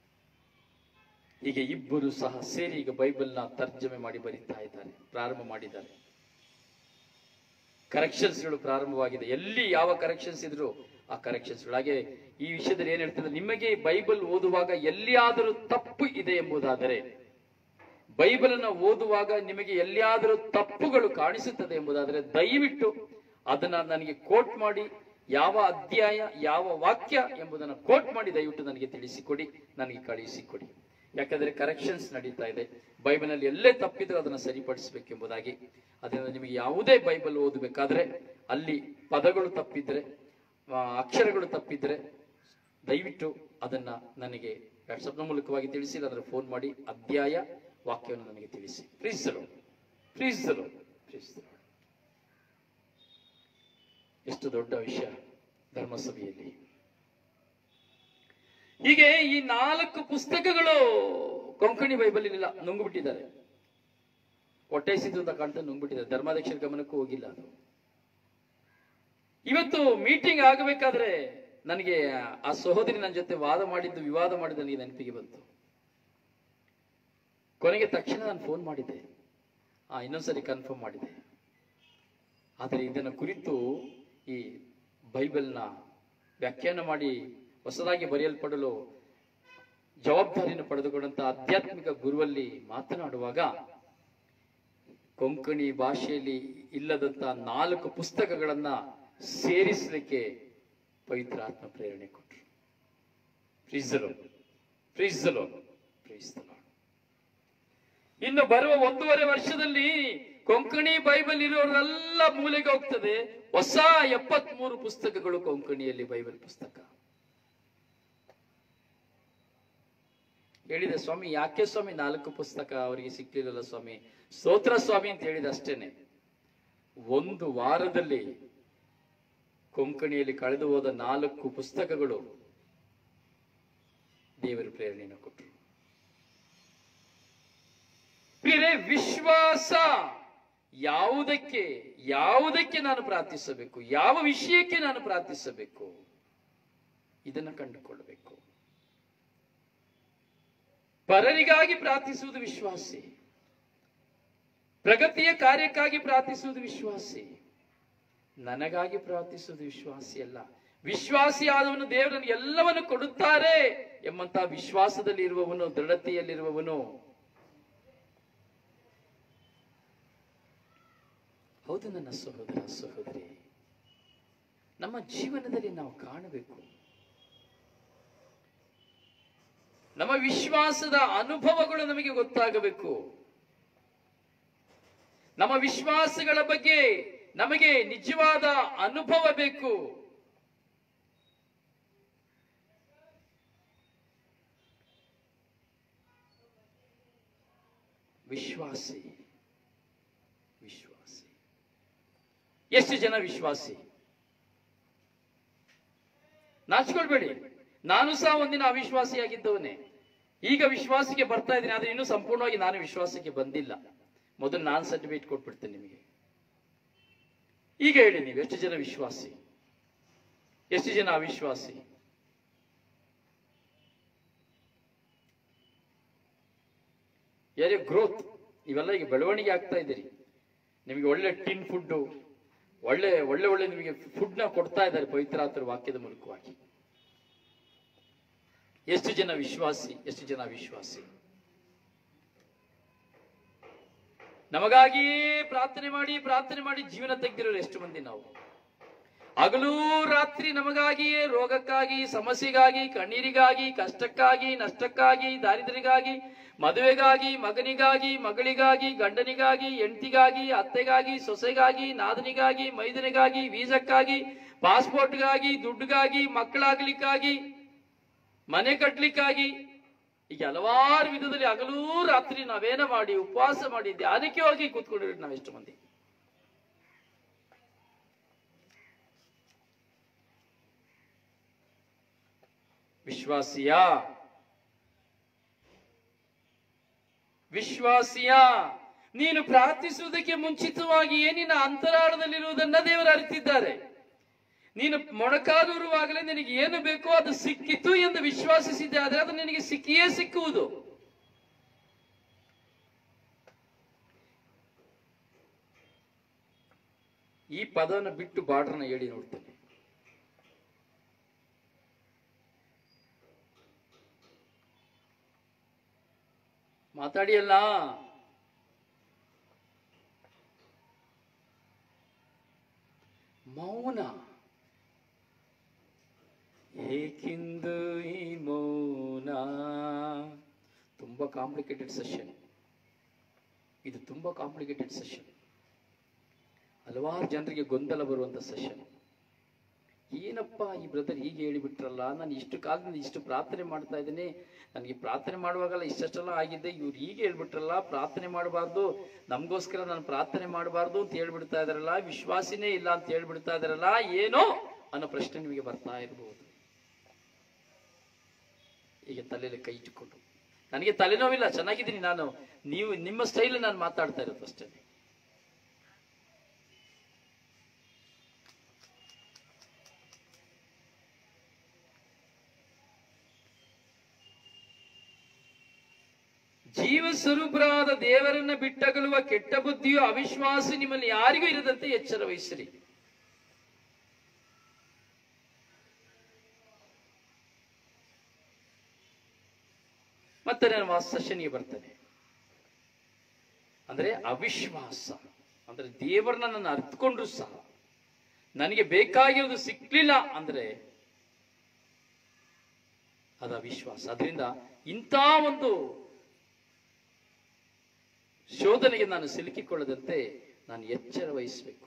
ಈಗ ಇಬ್ಬರು ಸಹ ಸೇರಿ ಈಗ ಬೈಬಲ್ನ ತರ್ಜಮೆ ಮಾಡಿ ಬರೀತಾ ಇದ್ದಾರೆ, ಪ್ರಾರಂಭ ಮಾಡಿದ್ದಾರೆ. ಕರೆಕ್ಷನ್ಸ್ಗಳು ಪ್ರಾರಂಭವಾಗಿದೆ. ಎಲ್ಲಿ ಯಾವ ಕರೆಕ್ಷನ್ಸ್ ಇದ್ರು ಆ ಕರೆಕ್ಷನ್ಸ್ಗಳು. ಹಾಗೆ ಈ ವಿಷಯದಲ್ಲಿ ಏನ್ ಹೇಳ್ತಾರೆ, ನಿಮಗೆ ಬೈಬಲ್ ಓದುವಾಗ ಎಲ್ಲಿಯಾದರೂ ತಪ್ಪು ಇದೆ ಎಂಬುದಾದರೆ, ಬೈಬಲ್ ಅನ್ನ ಓದುವಾಗ ನಿಮಗೆ ಎಲ್ಲಿಯಾದರೂ ತಪ್ಪುಗಳು ಕಾಣಿಸುತ್ತದೆ ಎಂಬುದಾದರೆ ದಯವಿಟ್ಟು ಅದನ್ನ ನನಗೆ ಕೋಟ್ ಮಾಡಿ, ಯಾವ ಅಧ್ಯಾಯ ಯಾವ ವಾಕ್ಯ ಎಂಬುದನ್ನು ಕೋಟ್ ಮಾಡಿ ದಯವಿಟ್ಟು ನನಗೆ ತಿಳಿಸಿಕೊಡಿ, ನನಗೆ ಕಳುಹಿಸಿಕೊಡಿ. ಯಾಕಂದ್ರೆ ಕರೆಕ್ಷನ್ಸ್ ನಡೀತಾ ಇದೆ. ಬೈಬಲ್ ನಲ್ಲಿ ಎಲ್ಲೇ ತಪ್ಪಿದ್ರೆ ಅದನ್ನ ಸರಿಪಡಿಸಬೇಕೆಂಬುದಾಗಿ. ಅದರಿಂದ ನಿಮಗೆ ಯಾವುದೇ ಬೈಬಲ್ ಓದಬೇಕಾದ್ರೆ ಅಲ್ಲಿ ಪದಗಳು ತಪ್ಪಿದ್ರೆ, ಅಕ್ಷರಗಳು ತಪ್ಪಿದ್ರೆ ದಯವಿಟ್ಟು ಅದನ್ನ ನನಗೆ ವಾಟ್ಸಪ್ನ ಮೂಲಕವಾಗಿ ತಿಳಿಸಿ, ಅದರ ಫೋನ್ ಮಾಡಿ ಅಧ್ಯಾಯ ವಾಕ್ಯವನ್ನು ನನಗೆ ತಿಳಿಸಿ. Please please please. ಎಷ್ಟು ದೊಡ್ಡ ವಿಷಯ ಧರ್ಮಸಭೆಯಲ್ಲಿ. ಹೀಗೆ ಈ 4 ಪುಸ್ತಕಗಳು ಕೊಂಕಣಿ ಬೈಬಲ್ ಇಲ್ಲ, ನುಂಗ್ಬಿಟ್ಟಿದ್ದಾರೆ. ಹೊಟ್ಟೆಸಿದ್ದು ಅಂತ ಕಾಣ್ತಾ ನುಂಗ್ಬಿಟ್ಟಿದ್ದಾರೆ. ಧರ್ಮಾಧ್ಯಕ್ಷರ ಗಮನಕ್ಕೂ ಹೋಗಿಲ್ಲ ಅದು. ಇವತ್ತು ಮೀಟಿಂಗ್ ಆಗಬೇಕಾದ್ರೆ ನನಗೆ ಆ ಸಹೋದರಿ ನನ್ನ ಜೊತೆ ವಾದ ಮಾಡಿದ್ದು, ವಿವಾದ ಮಾಡಿದ್ದು ನನಗೆ ನೆನಪಿಗೆ ಬಂತು. ಕೊನೆಗೆ ತಕ್ಷಣ ನಾನು ಫೋನ್ ಮಾಡಿದ್ದೆ, ಇನ್ನೊಂದ್ಸರಿ ಕನ್ಫರ್ಮ್ ಮಾಡಿದೆ. ಆದರೆ ಇದನ್ನ ಕುರಿತು ಈ ಬೈಬಲ್ನ ವ್ಯಾಖ್ಯಾನ ಮಾಡಿ ಹೊಸದಾಗಿ ಬರೆಯಲ್ಪಡಲು ಜವಾಬ್ದಾರಿಯನ್ನು ಪಡೆದುಕೊಂಡಂತ ಆಧ್ಯಾತ್ಮಿಕ ಗುರುವಲ್ಲಿ ಮಾತನಾಡುವಾಗ ಕೊಂಕಣಿ ಭಾಷೆಯಲ್ಲಿ ಇಲ್ಲದಂತ 4 ಪುಸ್ತಕಗಳನ್ನ ಸೇರಿಸಲಿಕ್ಕೆ ಪವಿತ್ರ ಆತ್ಮ ಪ್ರೇರಣೆ ಕೊಟ್ಟರು. Praise the Lord, praise the Lord, praise the Lord. ಇನ್ನು ಬರುವ 1.5 ವರ್ಷದಲ್ಲಿ ಕೊಂಕಣಿ ಬೈಬಲ್ ಇರೋರೆಲ್ಲ ಮೂಲೆಗೆ ಹೋಗ್ತದೆ. ಹೊಸ 73 ಪುಸ್ತಕಗಳು ಕೊಂಕಣಿಯಲ್ಲಿ ಬೈಬಲ್ ಪುಸ್ತಕ. ಹೇಳಿದೆ, ಸ್ವಾಮಿ ಯಾಕೆ ಸ್ವಾಮಿ 4 ಪುಸ್ತಕ ಅವರಿಗೆ ಸಿಕ್ಲಿಲ್ಲ ಸ್ವಾಮಿ? ಸ್ತೋತ್ರ ಸ್ವಾಮಿ ಅಂತ ಹೇಳಿದ ಅಷ್ಟೇನೆ. 1 ವಾರದಲ್ಲಿ ಕೊಂಕಣಿಯಲ್ಲಿ ಕಳೆದು ಹೋದ 4 ಪುಸ್ತಕಗಳು ದೇವರ ಪ್ರೇರಣೆಯನ್ನು ಕೊಟ್ಟರು. ಬೇರೆ ವಿಶ್ವಾಸ ಯಾವುದಕ್ಕೆ ನಾನು ಪ್ರಾರ್ಥಿಸಬೇಕು, ಯಾವ ವಿಷಯಕ್ಕೆ ನಾನು ಪ್ರಾರ್ಥಿಸಬೇಕು, ಇದನ್ನು ಕಂಡುಕೊಳ್ಳಬೇಕು. ಪರರಿಗಾಗಿ ಪ್ರಾರ್ಥಿಸುವುದು ವಿಶ್ವಾಸಿ, ಪ್ರಗತಿಯ ಕಾರ್ಯಕ್ಕಾಗಿ ಪ್ರಾರ್ಥಿಸುವುದು ವಿಶ್ವಾಸಿ, ನನಗಾಗಿ ಪ್ರಾರ್ಥಿಸುವುದು ವಿಶ್ವಾಸಿ ಅಲ್ಲ. ವಿಶ್ವಾಸಿ ಆದವನು ದೇವರು ಎಲ್ಲವನ್ನು ಕೊಡುತ್ತಾರೆ ಎಂಬಂತಹ ವಿಶ್ವಾಸದಲ್ಲಿ ಇರುವವನು, ದೃಢತೆಯಲ್ಲಿರುವವನು. ಹೌದು ನನ್ನ ಸಹೋದರ ಸಹೋದರಿ, ನಮ್ಮ ಜೀವನದಲ್ಲಿ ನಾವು ಕಾಣಬೇಕು. ನಮ್ಮ ವಿಶ್ವಾಸದ ಅನುಭವಗಳು ನಮಗೆ ಗೊತ್ತಾಗಬೇಕು. ನಮ್ಮ ವಿಶ್ವಾಸಗಳ ಬಗ್ಗೆ ನಮಗೆ ನಿಜವಾದ ಅನುಭವ ಬೇಕು. ವಿಶ್ವಾಸಿ ವಿಶ್ವಾಸಿ ಎಷ್ಟು ಜನ ವಿಶ್ವಾಸಿ? ನಾಚಿಕೊಳ್ಬೇಡಿ, ನಾನು ಸಹ ಒಂದಿನ ಅವಿಶ್ವಾಸಿಯಾಗಿದ್ದವನೇ. ಈಗ ವಿಶ್ವಾಸಕ್ಕೆ ಬರ್ತಾ ಇದ್ದೀನಿ, ಆದ್ರೆ ಇನ್ನೂ ಸಂಪೂರ್ಣವಾಗಿ ನಾನು ವಿಶ್ವಾಸಕ್ಕೆ ಬಂದಿಲ್ಲ. ಮೊದಲು ನಾನು ಸರ್ಟಿಫಿಕೇಟ್ ಕೊಟ್ಬಿಡ್ತೇನೆ ನಿಮಗೆ. ಈಗ ಹೇಳಿ, ನೀವು ಎಷ್ಟು ಜನ ವಿಶ್ವಾಸಿ, ಎಷ್ಟು ಜನ ಅವಿಶ್ವಾಸಿ? ಯಾರೇ ಗ್ರೋತ್, ನೀವೆಲ್ಲ ಈಗ ಬೆಳವಣಿಗೆ ಆಗ್ತಾ ಇದ್ದೀರಿ. ನಿಮಗೆ ಒಳ್ಳೆ ಟಿನ್ ಫುಡ್, ಒಳ್ಳೆ ಒಳ್ಳೆ ಒಳ್ಳೆ ನಿಮಗೆ ಫುಡ್ ನ ಕೊಡ್ತಾ ಇದ್ದಾರೆ ಪವಿತ್ರಾತ್ಮರ ವಾಕ್ಯದ ಮೂಲಕವಾಗಿ. ಎಷ್ಟು ಜನ ವಿಶ್ವಾಸಿ, ಎಷ್ಟು ಜನ ಅವಿಶ್ವಾಸಿ? ನಮಗಾಗಿಯೇ ಪ್ರಾರ್ಥನೆ ಮಾಡಿ ಜೀವನ ತೆಗೆದಿರೋರು ಎಷ್ಟು ಮಂದಿ ನಾವು? ಹಗಲೂ ರಾತ್ರಿ ನಮಗಾಗಿಯೇ ರೋಗಕ್ಕಾಗಿ, ಸಮಸ್ಯೆಗಾಗಿ, ಕಣ್ಣೀರಿಗಾಗಿ, ಕಷ್ಟಕ್ಕಾಗಿ, ನಷ್ಟಕ್ಕಾಗಿ, ದಾರಿದ್ರ್ಯಕ್ಕಾಗಿ, ಮದುವೆಗಾಗಿ, ಮಗನಿಗಾಗಿ, ಮಗಳಿಗಾಗಿ, ಗಂಡನಿಗಾಗಿ, ಹೆಂಡತಿಗಾಗಿ, ಅತ್ತೆಗಾಗಿ, ಸೊಸೆಗಾಗಿ, ನಾದನಿಗಾಗಿ, ಮೈದನಿಗಾಗಿ, ವೀಸಕ್ಕಾಗಿ, ಪಾಸ್ಪೋರ್ಟ್ಗಾಗಿ, ದುಡ್ಡುಗಾಗಿ, ಮಕ್ಕಳಾಗ್ಲಿಕ್ಕಾಗಿ, ಮನೆ ಕಟ್ಲಿಕ್ಕಾಗಿ, ಈಗ ಹಲವಾರು ವಿಧದಲ್ಲಿ ಹಗಲೂ ರಾತ್ರಿ ನಾವೇನ ಮಾಡಿ ಉಪವಾಸ ಮಾಡಿ ಧ್ಯಾನಕ್ಕೆ ಹೋಗಿ ಕೂತ್ಕೊಂಡಿರೋದು ನಾವೆಷ್ಟು ಮಂದಿ? ವಿಶ್ವಾಸಿಯ ವಿಶ್ವಾಸಿಯ ನೀನು ಪ್ರಾರ್ಥಿಸುವುದಕ್ಕೆ ಮುಂಚಿತವಾಗಿಯೇ ನಿನ್ನ ಅಂತರಾಳದಲ್ಲಿರುವುದನ್ನ ದೇವರು ಅರಿತಿದ್ದಾರೆ. ನೀನು ಮೊಣಕಾಲೂರುವಾಗಲೇ ನಿನಗೆ ಏನು ಬೇಕೋ ಅದು ಸಿಕ್ಕಿತು ಎಂದು ವಿಶ್ವಾಸಿಸಿದ್ದೆ, ಆದರೆ ಅದು ನಿನಗೆ ಸಿಕ್ಕಿಯೇ ಸಿಕ್ಕುವುದು. ಈ ಪದವನ್ನು ಬಿಟ್ಟು ಬಾರ್ಡರ್ನ ಹೇಳಿ ನೋಡ್ತೇನೆ. ಮಾತಾಡಿಯಲ್ಲ. ಮೌನ ಏಕಿಂದು ಈ ಮೌನ. ತುಂಬಾ ಕಾಂಪ್ಲಿಕೇಟೆಡ್ ಸೆಷನ್ ಇದು, ತುಂಬಾ ಕಾಂಪ್ಲಿಕೇಟೆಡ್ ಸೆಷನ್. ಹಲವಾರು ಜನರಿಗೆ ಗೊಂದಲ ಬರುವಂತ ಸೆಷನ್. ಏನಪ್ಪ ಈ ಬ್ರದರ್ ಹೀಗೆ ಹೇಳಿಬಿಟ್ರಲ್ಲ, ನಾನು ಇಷ್ಟು ಕಾಲದಿಂದ ಇಷ್ಟು ಪ್ರಾರ್ಥನೆ ಮಾಡ್ತಾ ಇದ್ದೇನೆ, ನನಗೆ ಪ್ರಾರ್ಥನೆ ಮಾಡುವಾಗಲ್ಲ ಇಷ್ಟೆಲ್ಲ ಆಗಿದ್ದೆ, ಇವ್ರು ಹೀಗೆ ಹೇಳ್ಬಿಟ್ರಲ್ಲ, ಪ್ರಾರ್ಥನೆ ಮಾಡಬಾರ್ದು, ನಮಗೋಸ್ಕರ ನಾನು ಪ್ರಾರ್ಥನೆ ಮಾಡಬಾರ್ದು ಅಂತ ಹೇಳ್ಬಿಡ್ತಾ ಇದಾರಲ್ಲ, ವಿಶ್ವಾಸಿನೇ ಇಲ್ಲ ಅಂತ ಹೇಳ್ಬಿಡ್ತಾ ಇದಾರಲ್ಲ, ಏನೋ ಅನ್ನೋ ಪ್ರಶ್ನೆ ನಿಮಗೆ ಬರ್ತಾ ಇರಬಹುದು. ಈಗ ತಲೆಯಲ್ಲಿ ಕೈ ಇಟ್ಟುಕೊಂಡು, ನನಗೆ ತಲೆನೋವಿಲ್ಲ, ಚೆನ್ನಾಗಿದ್ದೀನಿ ನಾನು, ನೀವು ನಿಮ್ಮ ಸ್ಟೈಲ್ ನಾನು ಮಾತಾಡ್ತಾ ಇರೋದು ಅಷ್ಟೇ. ಜೀವ ಸ್ವರೂಪರಾದ ದೇವರನ್ನ ಬಿಟ್ಟಗಲುವ ಕೆಟ್ಟ ಬುದ್ಧಿಯು ಅವಿಶ್ವಾಸ ನಿಮ್ಮಲ್ಲಿ ಯಾರಿಗೂ ಇರದಂತೆ ಎಚ್ಚರ ವಹಿಸಿರಿ. ಮತ್ತೆ ನಾನು ವಾಸ್ತಶನಿಗೆ ಬರ್ತೇನೆ. ಅಂದ್ರೆ ಅವಿಶ್ವಾಸ ಅಂದ್ರೆ ದೇವರನ್ನ ನಾನು ಅರ್ಥಕೊಂಡ್ರು ಸಹ ನನಗೆ ಬೇಕಾಗಿರೋದು ಸಿಕ್ಲಿಲ್ಲ ಅಂದ್ರೆ ಅದು ಅವಿಶ್ವಾಸ. ಅದರಿಂದ ಇಂಥ ಒಂದು ಶೋಧನೆಗೆ ನಾನು ಸಿಲುಕಿಕೊಳ್ಳದಂತೆ ನಾನು ಎಚ್ಚರ ವಹಿಸಬೇಕು.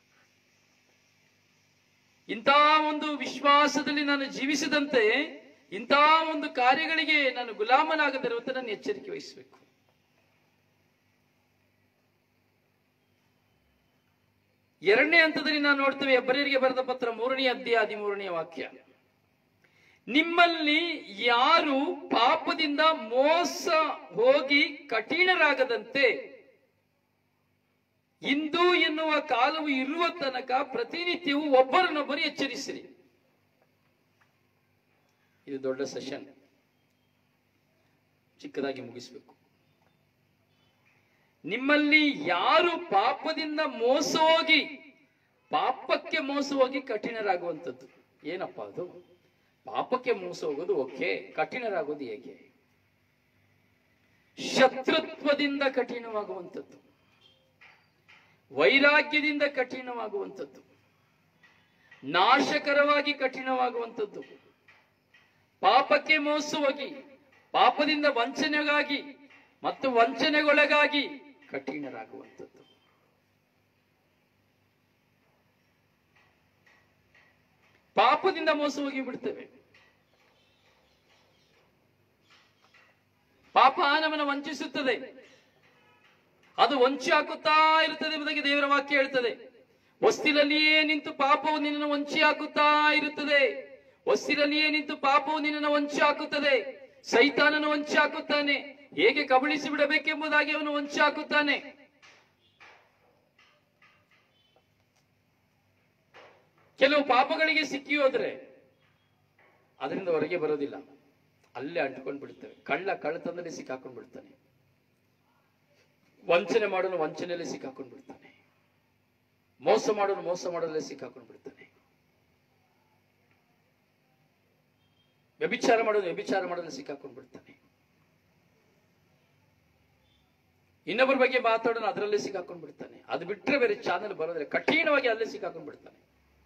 ಇಂಥ ಒಂದು ವಿಶ್ವಾಸದಲ್ಲಿ ನಾನು ಜೀವಿಸಿದಂತೆ ಇಂಥ ಒಂದು ಕಾರ್ಯಗಳಿಗೆ ನಾನು ಗುಲಾಮನಾಗದಿರುವಂತೆ ನಾನು ಎಚ್ಚರಿಕೆ ವಹಿಸಬೇಕು. ಎರಡನೇ ಹಂತದಲ್ಲಿ ನಾವು ನೋಡ್ತೇವೆ ಹೆಬ್ರಿಯರಿಗೆ ಬರೆದ ಪತ್ರ 3ನೇ ಅಧ್ಯಾಯ 13ನೇ ವಾಕ್ಯ. ನಿಮ್ಮಲ್ಲಿ ಯಾರು ಪಾಪದಿಂದ ಮೋಸ ಹೋಗಿ ಕಠಿಣರಾಗದಂತೆ ಇಂದು ಎನ್ನುವ ಕಾಲವು ಇರುವ ತನಕ ಪ್ರತಿನಿತ್ಯವೂ ಒಬ್ಬರನ್ನೊಬ್ಬರು ಎಚ್ಚರಿಸಿರಿ. ಇದು ದೊಡ್ಡ ಸೆಷನ್, ಚಿಕ್ಕದಾಗಿ ಮುಗಿಸಬೇಕು. ನಿಮ್ಮಲ್ಲಿ ಯಾರು ಪಾಪದಿಂದ ಮೋಸ ಹೋಗಿ, ಪಾಪಕ್ಕೆ ಮೋಸ ಹೋಗಿ ಕಠಿಣರಾಗುವಂಥದ್ದು. ಏನಪ್ಪಾ ಅದು? ಪಾಪಕ್ಕೆ ಮೋಸ ಹೋಗೋದು ಓಕೆ, ಕಠಿಣರಾಗೋದು ಹೇಗೆ? ಶತ್ರುತ್ವದಿಂದ ಕಠಿಣವಾಗುವಂಥದ್ದು, ವೈರಾಗ್ಯದಿಂದ ಕಠಿಣವಾಗುವಂಥದ್ದು, ನಾಶಕರವಾಗಿ ಕಠಿಣವಾಗುವಂಥದ್ದು, ಪಾಪಕ್ಕೆ ಮೋಸ ಹೋಗಿ ಪಾಪದಿಂದ ವಂಚನೆಗಾಗಿ ಮತ್ತು ವಂಚನೆಗೊಳಗಾಗಿ ಕಠಿಣರಾಗುವಂಥದ್ದು. ಪಾಪದಿಂದ ಮೋಸ ಹೋಗಿ ಬಿಡ್ತೇವೆ. ಪಾಪ ನಮ್ಮನ್ನು ವಂಚಿಸುತ್ತದೆ, ಅದು ವಂಚಿ ಹಾಕುತ್ತಾ ಇರುತ್ತದೆ ಎಂಬುದಾಗಿ ದೇವರ ವಾಕ್ಯ ಹೇಳ್ತದೆ. ಹೊಸ್ತಿಲಲ್ಲಿಯೇ ನಿಂತು ಪಾಪವು ನಿನ್ನನ್ನು ವಂಚಿ ಹಾಕುತ್ತಾ ಇರುತ್ತದೆ. ಹೊಸ್ತಿಲಲ್ಲಿಯೇ ನಿಂತು ಪಾಪವು ನಿನ್ನನ್ನು ವಂಚಿ ಹಾಕುತ್ತದೆ. ಸೈತಾನನು ವಂಚಿ ಹಾಕುತ್ತಾನೆ, ಹೇಗೆ ಕಬಳಿಸಿ ಬಿಡಬೇಕೆಂಬುದಾಗಿ ಅವನು ವಂಚಿ ಹಾಕುತ್ತಾನೆ. ಕೆಲವು ಪಾಪಗಳಿಗೆ ಸಿಕ್ಕಿ ಹೋದ್ರೆ ಅದರಿಂದ ಹೊರಗೆ ಬರೋದಿಲ್ಲ, ಅಲ್ಲೇ ಅಂಟ್ಕೊಂಡು ಬಿಡ್ತೇವೆ. ಕಳ್ಳತನದಲ್ಲಿ ಸಿಕ್ಕಾಕೊಂಡು ಬಿಡ್ತಾನೆ, ವಂಚನೆ ಮಾಡೋನು ವಂಚನೆಯಲ್ಲಿ ಸಿಕ್ಕಾಕೊಂಡು ಬಿಡ್ತಾನೆ, ಮೋಸ ಮಾಡೋನು ಮೋಸ ಮಾಡೋದಲ್ಲೇ ಸಿಕ್ಕಾಕೊಂಡು ಬಿಡ್ತಾನೆ, ವ್ಯಭಿಚಾರ ಮಾಡೋನು ವ್ಯಭಿಚಾರ ಮಾಡೋದಲ್ಲಿ ಸಿಕ್ಕಾಕೊಂಡು ಬಿಡ್ತಾನೆ, ಇನ್ನೊಬ್ಬರ ಬಗ್ಗೆ ಮಾತಾಡೋನು ಅದರಲ್ಲೇ ಸಿಕ್ಕಾಕೊಂಡು ಬಿಡ್ತಾನೆ. ಅದು ಬಿಟ್ಟರೆ ಬೇರೆ ಚಾನಲ್ ಬರೋದಿಲ್ಲ, ಕಠಿಣವಾಗಿ ಅಲ್ಲೇ ಸಿಕ್ಕಾಕೊಂಡು ಬಿಡ್ತಾನೆ.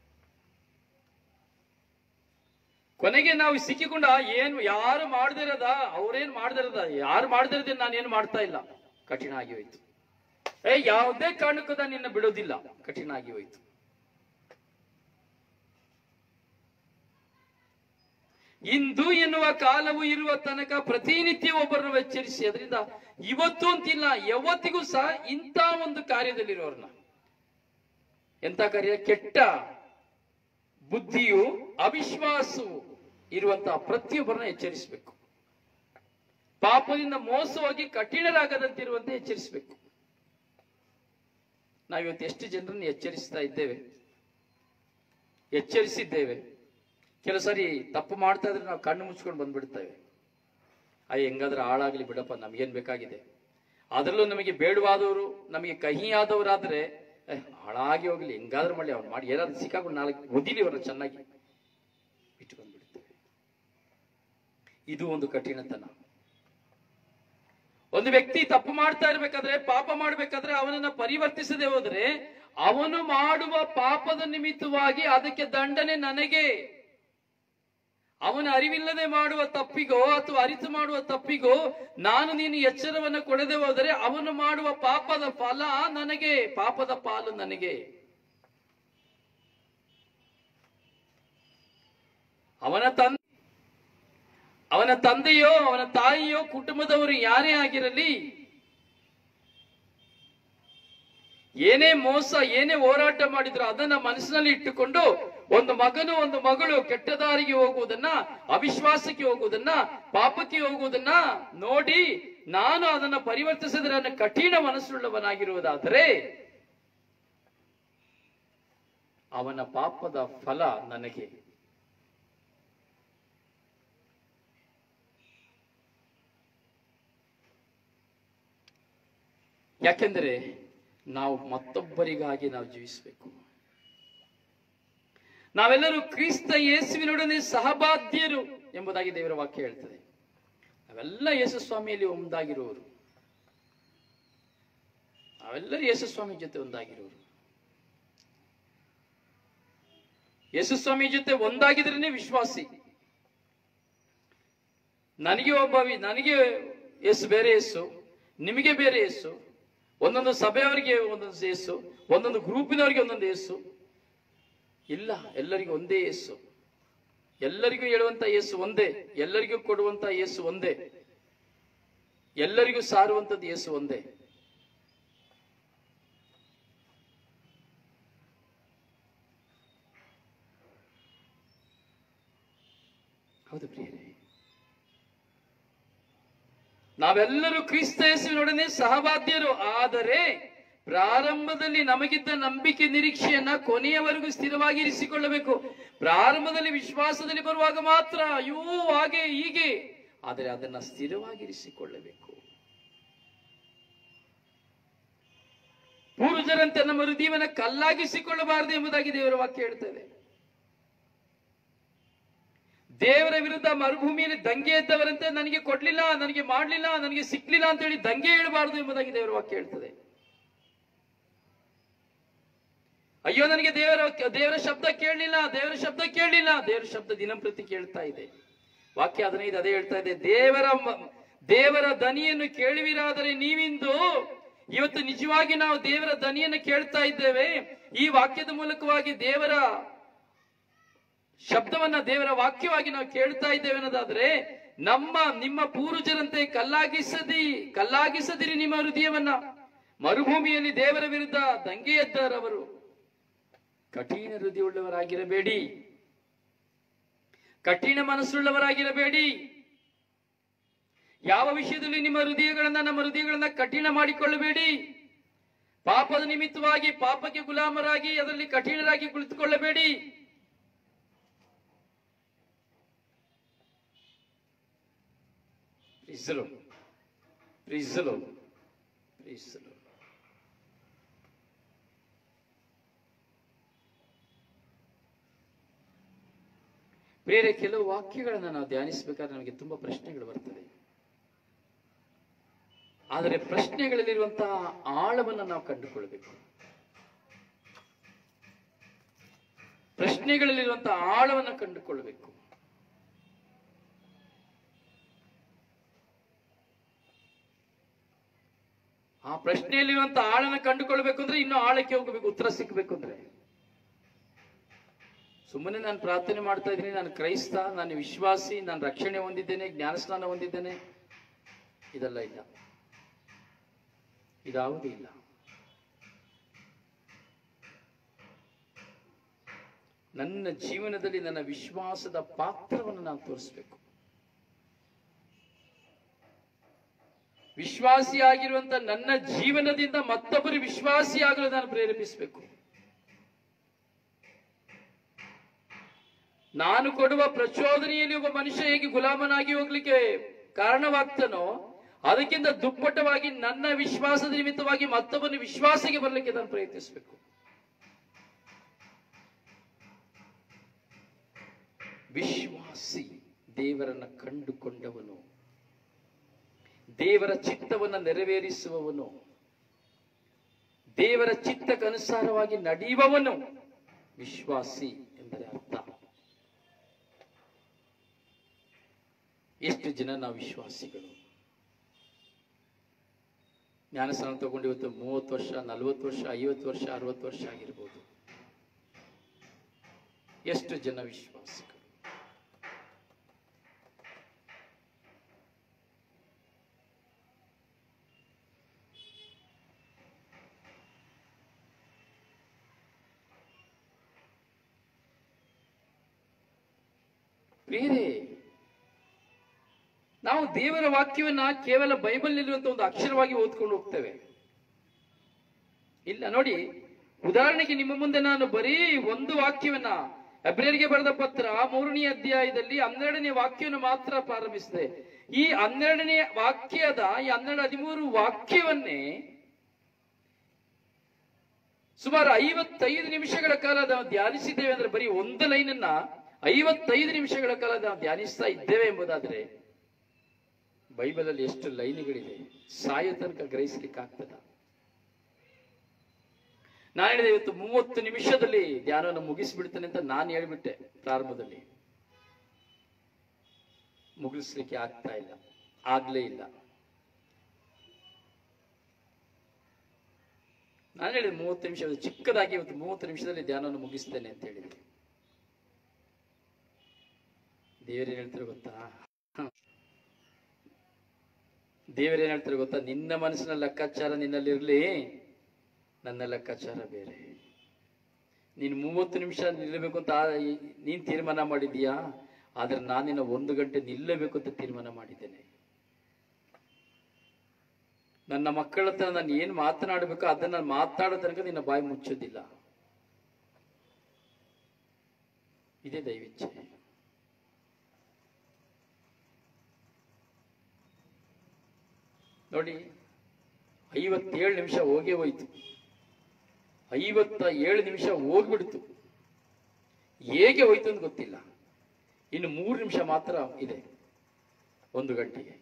ಕೊನೆಗೆ ನಾವು ಸಿಕ್ಕಿಕೊಂಡ ಏನು ಯಾರು ಮಾಡದಿರದ, ಅವ್ರೇನ್ ಮಾಡದಿರದ, ಯಾರು ಮಾಡದಿರದೆ ನಾನೇನು ಮಾಡ್ತಾ ಇಲ್ಲ, ಕಠಿಣ ಆಗಿ ಹೋಯ್ತು. ಯಾವುದೇ ಕಾರಣಕ್ಕೂ ನಾನು ನಿನ್ನ ಬಿಡೋದಿಲ್ಲ, ಕಠಿಣ ಆಗಿ ಹೋಯ್ತು. ಇಂದು ಎನ್ನುವ ಕಾಲವು ಇರುವ ತನಕ ಪ್ರತಿನಿತ್ಯ ಒಬ್ಬರನ್ನು ಎಚ್ಚರಿಸಿ. ಅದರಿಂದ ಇವತ್ತು ಅಂತಿಲ್ಲ, ಯಾವತ್ತಿಗೂ ಸಹ ಇಂಥ ಒಂದು ಕಾರ್ಯದಲ್ಲಿರೋರ್ನ, ಎಂತ ಕಾರ್ಯ? ಕೆಟ್ಟ ಬುದ್ಧಿಯು, ಅವಿಶ್ವಾಸವು, ಇರುವಂತಹ ಪ್ರತಿಯೊಬ್ಬರನ್ನ ಎಚ್ಚರಿಸಬೇಕು. ಪಾಪದಿಂದ ಮೋಸವಾಗಿ ಕಠಿಣರಾಗದಂತಿರುವಂತೆ ಎಚ್ಚರಿಸಬೇಕು. ನಾವಿವತ್ತು ಎಷ್ಟು ಜನರನ್ನು ಎಚ್ಚರಿಸಿದ್ದೇವೆ. ಕೆಲವು ಸಾರಿ ತಪ್ಪು ಮಾಡ್ತಾ ಇದ್ರೆ ನಾವು ಕಣ್ಣು ಮುಚ್ಕೊಂಡು ಬಂದ್ಬಿಡ್ತೇವೆ. ಹೆಂಗಾದ್ರೆ ಹಾಳಾಗ್ಲಿ ಬಿಡಪ್ಪ, ನಮ್ಗೇನ್ ಬೇಕಾಗಿದೆ. ಅದರಲ್ಲೂ ನಮಗೆ ಬೇಡವಾದವರು, ನಮಗೆ ಕಹಿಯಾದವರಾದ್ರೆ ಹಾಳಾಗಿ ಹೋಗ್ಲಿ, ಹೆಂಗಾದ್ರೂ ಮಾಡಿ ಅವ್ರು ಮಾಡಿ ಏನಾದ್ರು ಸಿಕ್ಕಾಕೊಂಡು ನಾಳೆ ಓದಿಲಿ ಅವ್ರನ್ನ ಚೆನ್ನಾಗಿ ಬಿಟ್ಟು ಬಂದ್ಬಿಡ್ತೇವೆ. ಇದು ಒಂದು ಕಠಿಣತನ. ಒಂದು ವ್ಯಕ್ತಿ ತಪ್ಪು ಮಾಡ್ತಾ ಇರ್ಬೇಕಾದ್ರೆ, ಪಾಪ ಮಾಡ್ಬೇಕಾದ್ರೆ ಅವನನ್ನ ಪರಿವರ್ತಿಸದೆ ಹೋದ್ರೆ ಅವನು ಮಾಡುವ ಪಾಪದ ನಿಮಿತ್ತವಾಗಿ ಅದಕ್ಕೆ ದಂಡನೆ ನನಗೆ. ಅವನ ಅರಿವಿಲ್ಲದೆ ಮಾಡುವ ತಪ್ಪಿಗೋ ಅಥವಾ ಅರಿತು ಮಾಡುವ ತಪ್ಪಿಗೋ ನೀನು ಎಚ್ಚರವನ್ನು ಕೊಡದೆ ಹೋದರೆ ಅವನು ಮಾಡುವ ಪಾಪದ ಫಲ ನನಗೆ, ಪಾಪದ ಪಾಲು ನನಗೆ. ಅವನ ತಂದೆಯೋ ಅವನ ತಾಯಿಯೋ ಕುಟುಂಬದವರು ಯಾರೇ ಆಗಿರಲಿ, ಏನೇ ಮೋಸ ಏನೇ ಹೋರಾಟ ಮಾಡಿದ್ರು ಅದನ್ನ ಮನಸ್ಸಿನಲ್ಲಿ ಇಟ್ಟುಕೊಂಡು ಒಂದು ಮಗನು ಒಂದು ಮಗಳು ಕೆಟ್ಟ ದಾರಿಗೆ ಹೋಗುವುದನ್ನ, ಅವಿಶ್ವಾಸಕ್ಕೆ ಹೋಗುವುದನ್ನ, ಪಾಪಕ್ಕೆ ಹೋಗುವುದನ್ನ ನೋಡಿ ನಾನು ಅದನ್ನ ಪರಿವರ್ತಿಸಿದ್ರೆ ನನ್ನ ಕಠಿಣ ಮನಸ್ಸುಳ್ಳವನಾಗಿರುವುದಾದರೆ ಅವನ ಪಾಪದ ಫಲ ನನಗೆ. ಯಾಕೆಂದರೆ ನಾವು ಮತ್ತೊಬ್ಬರಿಗಾಗಿ ನಾವು ಜೀವಿಸಬೇಕು. ನಾವೆಲ್ಲರೂ ಕ್ರಿಸ್ತ ಯೇಸುವಿನೊಡನೆ ಸಹಬಾಧ್ಯರು ಎಂಬುದಾಗಿ ದೇವರ ವಾಕ್ಯ ಹೇಳ್ತದೆ. ನಾವೆಲ್ಲ ಯೇಸು ಸ್ವಾಮಿಯಲ್ಲಿ ಒಂದಾಗಿರುವವರು, ನಾವೆಲ್ಲರೂ ಯೇಸು ಸ್ವಾಮಿ ಜೊತೆ ಒಂದಾಗಿರುವರು. ಯೇಸು ಸ್ವಾಮಿ ಜೊತೆ ಒಂದಾಗಿದ್ರೇನೆ ವಿಶ್ವಾಸಿ. ನನಗೆ ಯೇಸು ಬೇರೆ ಯೇಸು, ನಿಮಗೆ ಬೇರೆ ಯೇಸು, ಒಂದೊಂದು ಸಭೆಯವರಿಗೆ ಒಂದೊಂದು ಯೇಸು, ಒಂದೊಂದು ಗ್ರೂಪಿನವರಿಗೆ ಒಂದೊಂದು ಯೇಸು ಇಲ್ಲ. ಎಲ್ಲರಿಗೂ ಒಂದೇ ಯೇಸು, ಎಲ್ಲರಿಗೂ ಹೇಳುವಂತ ಯೇಸು ಒಂದೇ, ಎಲ್ಲರಿಗೂ ಕೊಡುವಂತ ಯೇಸು ಒಂದೇ, ಎಲ್ಲರಿಗೂ ಸಾರುವಂತದ್ದು ಯೇಸು ಒಂದೇ. ಹೌದು ಪ್ರಿಯರೇ, ನಾವೆಲ್ಲರೂ ಕ್ರಿಸ್ತ ಯೇಸುವಿನೊಡನೆ ಸಹಬಾಧ್ಯರು. ಆದರೆ ಪ್ರಾರಂಭದಲ್ಲಿ ನಮಗಿದ್ದ ನಂಬಿಕೆ ನಿರೀಕ್ಷೆಯನ್ನ ಕೊನೆಯವರೆಗೂ ಸ್ಥಿರವಾಗಿರಿಸಿಕೊಳ್ಳಬೇಕು. ಪ್ರಾರಂಭದಲ್ಲಿ ವಿಶ್ವಾಸದಲ್ಲಿ ಬರುವಾಗ ಮಾತ್ರ ಅಯ್ಯೋ ಹಾಗೆ ಹೀಗೆ, ಆದರೆ ಅದನ್ನ ಸ್ಥಿರವಾಗಿರಿಸಿಕೊಳ್ಳಬೇಕು. ಪೂರ್ವಜರಂತೆ ನಮ್ಮ ಹೃದಯವನ್ನ ಕಲ್ಲಾಗಿಸಿಕೊಳ್ಳಬಾರದು ಎಂಬುದಾಗಿ ದೇವರ ವಾಕ್ಯ ಹೇಳ್ತದೆ. ದೇವರ ವಿರುದ್ಧ ಮರುಭೂಮಿಯಲ್ಲಿ ದಂಗೆ ಎದ್ದವರಂತೆ ನನಗೆ ಕೊಡ್ಲಿಲ್ಲ, ನನಗೆ ಮಾಡ್ಲಿಲ್ಲ, ನನಗೆ ಸಿಕ್ಲಿಲ್ಲ ಅಂತ ಹೇಳಿ ದಂಗೆ ಹೇಳಬಾರದು ಎಂಬುದಾಗಿ ದೇವರ ವಾಕ್ಯ ಹೇಳ್ತದೆ. ಅಯ್ಯೋ ನನಗೆ ದೇವರ ಶಬ್ದ ಕೇಳಲಿಲ್ಲ, ದೇವರ ಶಬ್ದ ಕೇಳಲಿಲ್ಲ. ದೇವರ ಶಬ್ದ ದಿನಂಪ್ರತಿ ಕೇಳ್ತಾ ಇದೆ. ವಾಕ್ಯ 15 ಅದೇ ಹೇಳ್ತಾ ಇದೆ. ದೇವರ ದನಿಯನ್ನು ಕೇಳುವಿರಾದರೆ ನೀವಿಂದು ಇವತ್ತು ನಿಜವಾಗಿ ನಾವು ದೇವರ ದನಿಯನ್ನು ಕೇಳ್ತಾ ಇದ್ದೇವೆ. ಈ ವಾಕ್ಯದ ಮೂಲಕವಾಗಿ ದೇವರ ಶಬ್ದವನ್ನ, ದೇವರ ವಾಕ್ಯವಾಗಿ ನಾವು ಕೇಳ್ತಾ ಇದ್ದೇವೆ ಅನ್ನೋದಾದ್ರೆ ನಿಮ್ಮ ಪೂರ್ವಜರಂತೆ ಕಲ್ಲಾಗಿಸದಿರಿ ನಿಮ್ಮ ಹೃದಯವನ್ನ. ಮರುಭೂಮಿಯಲ್ಲಿ ದೇವರ ವಿರುದ್ಧ ದಂಗೆ ಎದ್ದರವರು. ಕಠಿಣ ಹೃದಯವುಳ್ಳವರಾಗಿರಬೇಡಿ, ಕಠಿಣ ಮನಸ್ಸುಳ್ಳವರಾಗಿರಬೇಡಿ. ಯಾವ ವಿಷಯದಲ್ಲಿ ನಮ್ಮ ಹೃದಯಗಳನ್ನ ಕಠಿಣ ಮಾಡಿಕೊಳ್ಳಬೇಡಿ. ಪಾಪದ ನಿಮಿತ್ತವಾಗಿ ಪಾಪಕ್ಕೆ ಗುಲಾಮರಾಗಿ ಅದರಲ್ಲಿ ಕಠಿಣರಾಗಿ ಕುಳಿತುಕೊಳ್ಳಬೇಡಿ. ಬೇರೆ ಕೆಲವು ವಾಕ್ಯಗಳನ್ನ ನಾವು ಧ್ಯಾನಿಸಬೇಕಾದ್ರೆ ನಮಗೆ ತುಂಬಾ ಪ್ರಶ್ನೆಗಳು ಬರ್ತದೆ. ಆದರೆ ಪ್ರಶ್ನೆಗಳಲ್ಲಿರುವಂತಹ ಆಳವನ್ನು ನಾವು ಕಂಡುಕೊಳ್ಬೇಕು. ಪ್ರಶ್ನೆಗಳಲ್ಲಿರುವಂತಹ ಆಳವನ್ನು ಕಂಡುಕೊಳ್ಬೇಕು. ಆ ಪ್ರಶ್ನೆಯಲ್ಲಿರುವಂತ ಆಳನ್ನು ಕಂಡುಕೊಳ್ಬೇಕು ಅಂದ್ರೆ ಇನ್ನು ಆಳಕ್ಕೆ ಹೋಗಬೇಕು, ಉತ್ತರ ಸಿಕ್ಕಬೇಕು ಅಂದ್ರೆ. ಸುಮ್ಮನೆ ನಾನು ಪ್ರಾರ್ಥನೆ ಮಾಡ್ತಾ ಇದ್ದೀನಿ, ನಾನು ಕ್ರೈಸ್ತ, ನಾನು ವಿಶ್ವಾಸಿ, ನಾನು ರಕ್ಷಣೆ ಹೊಂದಿದ್ದೇನೆ, ಜ್ಞಾನಸ್ನಾನ ಹೊಂದಿದ್ದೇನೆ, ಇದೆಲ್ಲ ಇಲ್ಲ, ಇದಾವುದೂ ಇಲ್ಲ. ನನ್ನ ಜೀವನದಲ್ಲಿ ನನ್ನ ವಿಶ್ವಾಸದ ಪಾತ್ರವನ್ನು ನಾನು ತೋರಿಸ್ಬೇಕು. ವಿಶ್ವಾಸಿಯಾಗಿರುವಂತ ನನ್ನ ಜೀವನದಿಂದ ಮತ್ತೊಬ್ಬರು ವಿಶ್ವಾಸಿಯಾಗಲು ನಾನು ಪ್ರೇರೇಪಿಸಬೇಕು. ನಾನು ಕೊಡುವ ಪ್ರಚೋದನೆಯಲ್ಲಿ ಒಬ್ಬ ಮನುಷ್ಯ ಹೇಗೆ ಗುಲಾಮನಾಗಿ ಹೋಗ್ಲಿಕ್ಕೆ ಕಾರಣವಾಗ್ತಾನೋ ಅದಕ್ಕಿಂತ ದುಪ್ಪಟ್ಟವಾಗಿ ನನ್ನ ವಿಶ್ವಾಸದ ನಿಮಿತ್ತವಾಗಿ ಮತ್ತೊಬ್ಬನ ವಿಶ್ವಾಸಕ್ಕೆ ಬರಲಿಕ್ಕೆ ನಾನು ಪ್ರಯತ್ನಿಸಬೇಕು. ವಿಶ್ವಾಸಿ ದೇವರನ್ನ ಕಂಡುಕೊಂಡವನು, ದೇವರ ಚಿತ್ತವನ್ನು ನೆರವೇರಿಸುವವನು, ದೇವರ ಚಿತ್ತಕ್ಕನುಸಾರವಾಗಿ ನಡೆಯುವವನು ವಿಶ್ವಾಸಿ ಎಂದರೆ ಅರ್ಥ. ಎಷ್ಟು ಜನ ನಾವು ವಿಶ್ವಾಸಿಗಳು? ಜ್ಞಾನಸ್ನಾನ ತಗೊಂಡು ಇವತ್ತು 30 ವರ್ಷ, 40 ವರ್ಷ, 50 ವರ್ಷ, 60 ವರ್ಷ ಆಗಿರ್ಬೋದು. ಎಷ್ಟು ಜನ ವಿಶ್ವಾಸಿಗಳು? ಬೇರೆ ನಾವು ದೇವರ ವಾಕ್ಯವನ್ನ ಕೇವಲ ಬೈಬಲ್ ಇರುವಂತ ಒಂದು ಅಕ್ಷರವಾಗಿ ಓದ್ಕೊಂಡು ಹೋಗ್ತೇವೆ. ಇಲ್ಲ ನೋಡಿ, ಉದಾಹರಣೆಗೆ ನಿಮ್ಮ ಮುಂದೆ ನಾನು ಬರೀ ಒಂದು ವಾಕ್ಯವನ್ನ, ಹೆಬ್ರಿಯರಿಗೆ ಬರೆದ ಪತ್ರ 3ನೇ ಅಧ್ಯಾಯದಲ್ಲಿ 12ನೇ ವಾಕ್ಯವನ್ನು ಮಾತ್ರ ಪ್ರಾರಂಭಿಸಿದೆ. ಈ 12ನೇ ವಾಕ್ಯದ ಈ 12-13 ವಾಕ್ಯವನ್ನೇ ಸುಮಾರು 55 ನಿಮಿಷಗಳ ಕಾಲ ನಾವು ಧ್ಯಾನಿಸಿದ್ದೇವೆ. ಅಂದ್ರೆ ಬರೀ ಒಂದು ಲೈನನ್ನ 55 ನಿಮಿಷಗಳ ಕಾಲ ನಾವು ಧ್ಯಾನಿಸ್ತಾ ಇದ್ದೇವೆ ಎಂಬುದಾದ್ರೆ ಬೈಬಲ್ ಅಲ್ಲಿ ಎಷ್ಟು ಲೈನ್ಗಳಿದೆ, ಸಾಯೋ ತನಕ ಗ್ರಹಿಸ್ಲಿಕ್ಕೆ ಆಗ್ತದ? ನಾನು ಹೇಳಿದೆ ಇವತ್ತು 30 ನಿಮಿಷದಲ್ಲಿ ಧ್ಯಾನವನ್ನು ಮುಗಿಸ್ಬಿಡ್ತೇನೆ ಅಂತ ನಾನು ಹೇಳ್ಬಿಟ್ಟೆ ಪ್ರಾರಂಭದಲ್ಲಿ. ಮುಗಿಸ್ಲಿಕ್ಕೆ ಆಗ್ತಾ ಇಲ್ಲ, ಆಗ್ಲೇ ಇಲ್ಲ. ನಾನು ಹೇಳಿದೆ 30 ನಿಮಿಷ, ಚಿಕ್ಕದಾಗಿ ಇವತ್ತು 30 ನಿಮಿಷದಲ್ಲಿ ಧ್ಯಾನವನ್ನು ಮುಗಿಸ್ತೇನೆ ಅಂತ ಹೇಳಿದೆ. ದೇವರೇನ್ ಹೇಳ್ತಾರೆ ಗೊತ್ತಾ? ದೇವರೇನ್ ಹೇಳ್ತಾರೆ ಗೊತ್ತಾ? ನಿನ್ನ ಮನಸ್ಸಿನ ಲೆಕ್ಕಾಚಾರ ನಿನ್ನಲ್ಲಿರ್ಲಿ, ನನ್ನ ಲೆಕ್ಕಾಚಾರ ಬೇರೆ. ನೀನು 30 ನಿಮಿಷ ನಿಲ್ಲಬೇಕು ಅಂತ ನೀನ್ ತೀರ್ಮಾನ ಮಾಡಿದೀಯಾ, ಆದ್ರೆ ನಾನಿನ್ನ 1 ಗಂಟೆ ನಿಲ್ಲಬೇಕು ಅಂತ ತೀರ್ಮಾನ ಮಾಡಿದ್ದೇನೆ. ನನ್ನ ಮಕ್ಕಳ ಹತ್ರ ನಾನು ಏನ್ ಮಾತನಾಡಬೇಕು ಅದನ್ನ ಮಾತಾಡೋ ತನಕ ನಿನ್ನ ಬಾಯಿ ಮುಚ್ಚೋದಿಲ್ಲ. ಇದೇ ದೈವಿಚ್ಛೆ. ನೋಡಿ, 57 ನಿಮಿಷ ಹೋಗೇ ಹೋಯ್ತು. 57 ನಿಮಿಷ ಹೋಗ್ಬಿಡ್ತು. ಹೇಗೆ ಹೋಯ್ತು ಅಂತ ಗೊತ್ತಿಲ್ಲ. ಇನ್ನು 3 ನಿಮಿಷ ಮಾತ್ರ ಇದೆ 1 ಗಂಟೆಗೆ.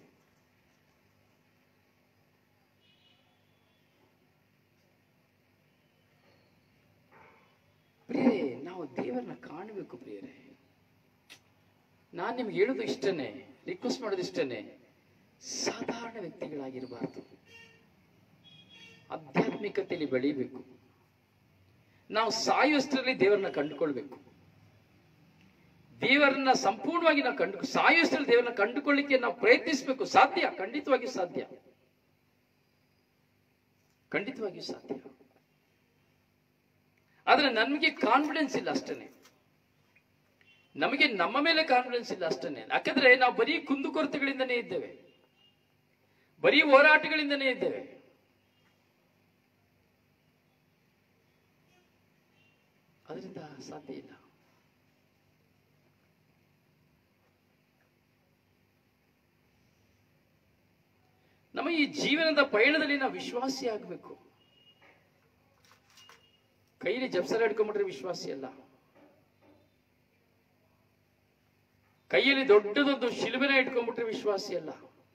ಪ್ರಿಯರೇ, ನಾವು ದೇವರನ್ನ ಕಾಣಬೇಕು. ಪ್ರಿಯರೇ, ನಾನು ನಿಮ್ಗೆ ಹೇಳೋದು ಇಷ್ಟನೇ, ರಿಕ್ವೆಸ್ಟ್ ಮಾಡೋದು ಇಷ್ಟನೇ, ಸಾಧಾರಣ ವ್ಯಕ್ತಿಗಳಾಗಿರಬಾರ್ದು. ಆಧ್ಯಾತ್ಮಿಕತೆಯಲ್ಲಿ ಬೆಳೀಬೇಕು. ನಾವು ಸಾಯುವಷ್ಟರಲ್ಲಿ ದೇವರನ್ನ ಕಂಡುಕೊಳ್ಬೇಕು. ದೇವರನ್ನ ಸಂಪೂರ್ಣವಾಗಿ ನಾವು ಸಾಯುವಷ್ಟರಲ್ಲಿ ದೇವರನ್ನ ಕಂಡುಕೊಳ್ಳಿಕ್ಕೆ ನಾವು ಪ್ರಯತ್ನಿಸಬೇಕು. ಸಾಧ್ಯ, ಖಂಡಿತವಾಗಿಯೂ ಸಾಧ್ಯ, ಖಂಡಿತವಾಗಿಯೂ ಸಾಧ್ಯ. ಆದ್ರೆ ನಮಗೆ ಕಾನ್ಫಿಡೆನ್ಸ್ ಇಲ್ಲ ಅಷ್ಟೇನೆ. ನಮಗೆ ನಮ್ಮ ಮೇಲೆ ಕಾನ್ಫಿಡೆನ್ಸ್ ಇಲ್ಲ ಅಷ್ಟೇನೆ. ಯಾಕಂದ್ರೆ ನಾವು ಬರೀ ಕುಂದುಕೊರತೆಗಳಿಂದನೇ ಇದ್ದೇವೆ, ಬರೀ ಹೋರಾಟಗಳಿಂದನೇ ಇದ್ದೇವೆ. ಅದರಿಂದ ಸಾಧ್ಯ ಇಲ್ಲ. ನಮ್ಮ ಈ ಜೀವನದ ಪಯಣದಲ್ಲಿ ನಾವು ವಿಶ್ವಾಸಿ ಆಗಬೇಕು. ಕೈಲಿ ಜಪ್ಸರ ಹಿಡ್ಕೊಂಡ್ಬಿಟ್ರೆ ವಿಶ್ವಾಸಿ ಅಲ್ಲ. ಕೈಯಲ್ಲಿ ದೊಡ್ಡದೊಂದು ಶಿಲುಬೆನ ಇಟ್ಕೊಂಡ್ಬಿಟ್ರೆ ವಿಶ್ವಾಸಿ ಅಲ್ಲ.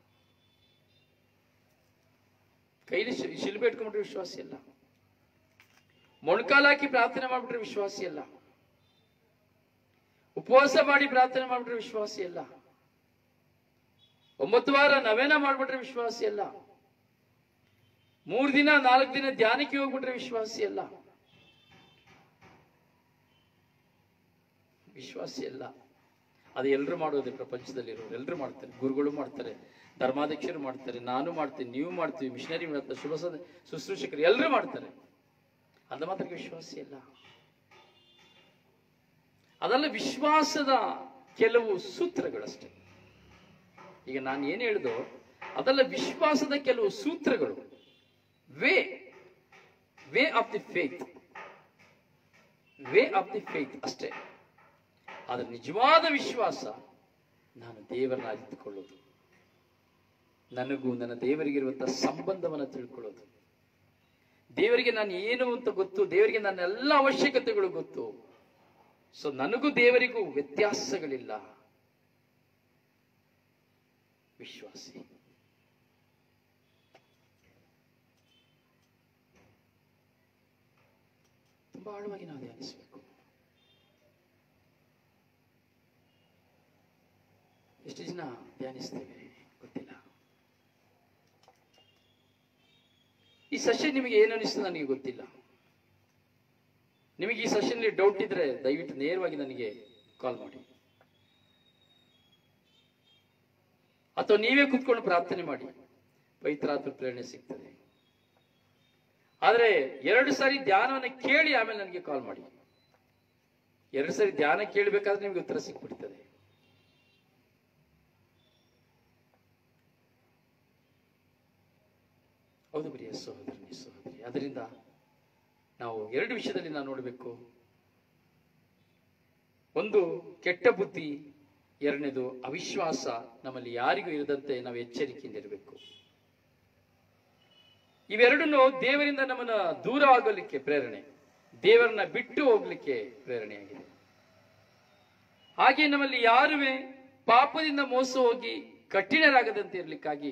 ಕೈಲಿ ಶಿಲುಬೆ ಇಟ್ಕೊಂಡ್ಬಿಟ್ರೆ ವಿಶ್ವಾಸಿ ಅಲ್ಲ. ಮೊಣಕಾಲಾಕಿ ಪ್ರಾರ್ಥನೆ ಮಾಡ್ಬಿಟ್ರೆ ವಿಶ್ವಾಸಿ ಅಲ್ಲ. ಉಪವಾಸ ಮಾಡಿ ಪ್ರಾರ್ಥನೆ ಮಾಡ್ಬಿಟ್ರೆ ವಿಶ್ವಾಸಿ ಅಲ್ಲ. 9 ವಾರ ನವೇನ ಮಾಡ್ಬಿಟ್ರೆ ವಿಶ್ವಾಸಿ ಅಲ್ಲ. 3 ದಿನ 4 ದಿನ ಧ್ಯಾನಕ್ಕೆ ಹೋಗ್ಬಿಟ್ರೆ ವಿಶ್ವಾಸಿ ಅಲ್ಲ. ವಿಶ್ವಾಸಿ ಅಲ್ಲ. ಅದು ಎಲ್ಲರೂ ಮಾಡೋದು. ಪ್ರಪಂಚದಲ್ಲಿರೋರು ಎಲ್ಲರೂ ಮಾಡ್ತಾರೆ. ಗುರುಗಳು ಮಾಡ್ತಾರೆ, ಧರ್ಮಾಧ್ಯಕ್ಷರು ಮಾಡ್ತಾರೆ, ನಾನು ಮಾಡ್ತೀನಿ, ನೀವು ಮಾಡ್ತೀವಿ, ಮಿಷನರಿ ಮಾಡ್ತಾರೆ, ಶುಶ್ರೂಷಕರು ಎಲ್ಲರೂ ಮಾಡ್ತಾರೆ. ಅದು ಮಾತ್ರ ವಿಶ್ವಾಸಿ ಅಲ್ಲ. ಅದೆಲ್ಲ ವಿಶ್ವಾಸದ ಕೆಲವು ಸೂತ್ರಗಳಷ್ಟೇ. ಈಗ ನಾನು ಏನು ಹೇಳಿದೋ ಅದೆಲ್ಲ ವಿಶ್ವಾಸದ ಕೆಲವು ಸೂತ್ರಗಳು. ವೇ ಆಫ್ ದಿ ಫೇತ್ ಅಷ್ಟೇ. ಆದ್ರೆ ನಿಜವಾದ ವಿಶ್ವಾಸ ನಾನು ದೇವರನ್ನ ಅರಿತುಕೊಳ್ಳೋದು, ನನಗೂ ನನ್ನ ದೇವರಿಗಿರುವಂತಹ ಸಂಬಂಧವನ್ನು ತಿಳ್ಕೊಳ್ಳೋದು, ದೇವರಿಗೆ ನಾನು ಏನು ಅಂತ ಗೊತ್ತು, ದೇವರಿಗೆ ನನ್ನ ಎಲ್ಲ ಅವಶ್ಯಕತೆಗಳು ಗೊತ್ತು. ಸೊ ನನಗೂ ದೇವರಿಗೂ ವ್ಯತ್ಯಾಸಗಳಿಲ್ಲ. ವಿಶ್ವಾಸಿ. ತುಂಬಾ ಆಳವಾಗಿ ನಾವು ಧ್ಯಾನಿಸಬೇಕು. ಎಷ್ಟು ಜನ ಧ್ಯಾನಿಸ್ತೇವೆ ಗೊತ್ತಿಲ್ಲ. ಈ ಸೆಷನ್ ನಿಮಗೆ ಏನು ಅನಿಸ್ತದೆ ನನಗೆ ಗೊತ್ತಿಲ್ಲ. ನಿಮಗೆ ಈ ಸೆಷನ್ ಡೌಟ್ ಇದ್ರೆ ದಯವಿಟ್ಟು ನೇರವಾಗಿ ನನಗೆ ಕಾಲ್ ಮಾಡಿ, ಅಥವಾ ನೀವೇ ಕುತ್ಕೊಂಡು ಪ್ರಾರ್ಥನೆ ಮಾಡಿ. ಪವಿತ್ರಾತ್ಮ ಪ್ರೇರಣೆ ಸಿಗ್ತದೆ. ಆದ್ರೆ 2 ಸಾರಿ ಧ್ಯಾನವನ್ನು ಕೇಳಿ ಆಮೇಲೆ ನನಗೆ ಕಾಲ್ ಮಾಡಿ. 2 ಸಾರಿ ಧ್ಯಾನ ಕೇಳಬೇಕಾದ್ರೆ ನಿಮ್ಗೆ ಉತ್ತರ ಸಿಕ್ಬಿಡ್ತದೆ. ಹೌದು ಪ್ರಿಯ ಸಹೋದರನಿ ಸಹೋದರಿ. ಅದರಿಂದ ನಾವು 2 ವಿಷಯದಲ್ಲಿ ನಾವು ನೋಡಬೇಕು. ಒಂದು ಕೆಟ್ಟ ಬುದ್ಧಿ, 2ನೇದು ಅವಿಶ್ವಾಸ ನಮ್ಮಲ್ಲಿ ಯಾರಿಗೂ ಇರದಂತೆ ನಾವು ಎಚ್ಚರಿಕೆಯಿಂದಿರಬೇಕು. ಇವೆರಡನ್ನು ದೇವರಿಂದ ನಮ್ಮನ್ನ ದೂರ ಆಗಲಿಕ್ಕೆ ಪ್ರೇರಣೆ, ದೇವರನ್ನ ಬಿಟ್ಟು ಹೋಗ್ಲಿಕ್ಕೆ ಪ್ರೇರಣೆಯಾಗಿದೆ. ಹಾಗೆ ನಮ್ಮಲ್ಲಿ ಯಾರುವೆ ಪಾಪದಿಂದ ಮೋಸ ಹೋಗಿ ಕಠಿಣರಾಗದಂತೆ ಇರಲಿಕ್ಕಾಗಿ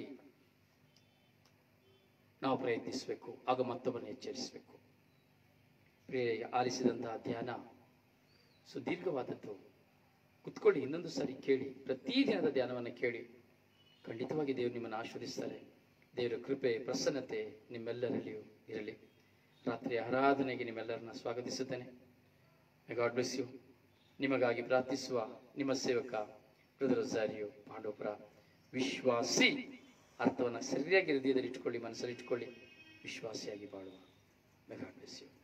ನಾವು ಪ್ರಯತ್ನಿಸಬೇಕು. ಆಗ ಮತ್ತೊಬ್ಬರನ್ನು ಎಚ್ಚರಿಸಬೇಕು. ಆಲಿಸಿದಂತಹ ಧ್ಯಾನ ಸುದೀರ್ಘವಾದದ್ದು. ಕುತ್ಕೊಳ್ಳಿ, ಇನ್ನೊಂದು ಸಾರಿ ಕೇಳಿ. ಪ್ರತಿದಿನದ ಧ್ಯಾನವನ್ನು ಕೇಳಿ. ಖಂಡಿತವಾಗಿ ದೇವರು ನಿಮ್ಮನ್ನು ಆಶೀರ್ವದಿಸ್ತಾರೆ. ದೇವರ ಕೃಪೆ, ಪ್ರಸನ್ನತೆ ನಿಮ್ಮೆಲ್ಲರಲ್ಲಿಯೂ ಇರಲಿ. ರಾತ್ರಿ ಆರಾಧನೆಗೆ ನಿಮ್ಮೆಲ್ಲರನ್ನ ಸ್ವಾಗತಿಸುತ್ತೇನೆ. God bless you. ನಿಮಗಾಗಿ ಪ್ರಾರ್ಥಿಸುವ ನಿಮ್ಮ ಸೇವಕ ಬ್ರದರ್ ರೊಜಾರಿಯೋ ಪಾಂಡವಪುರ. ವಿಶ್ವಾಸಿ ಅರ್ಥವನ್ನು ಸರಿಯಾಗಿ ಹೃದಯದಲ್ಲಿ ಇಟ್ಕೊಳ್ಳಿ, ಮನಸ್ಸಲ್ಲಿ ಇಟ್ಕೊಳ್ಳಿ. ವಿಶ್ವಾಸಿಯಾಗಿ ಬಾಳುವ. God bless you.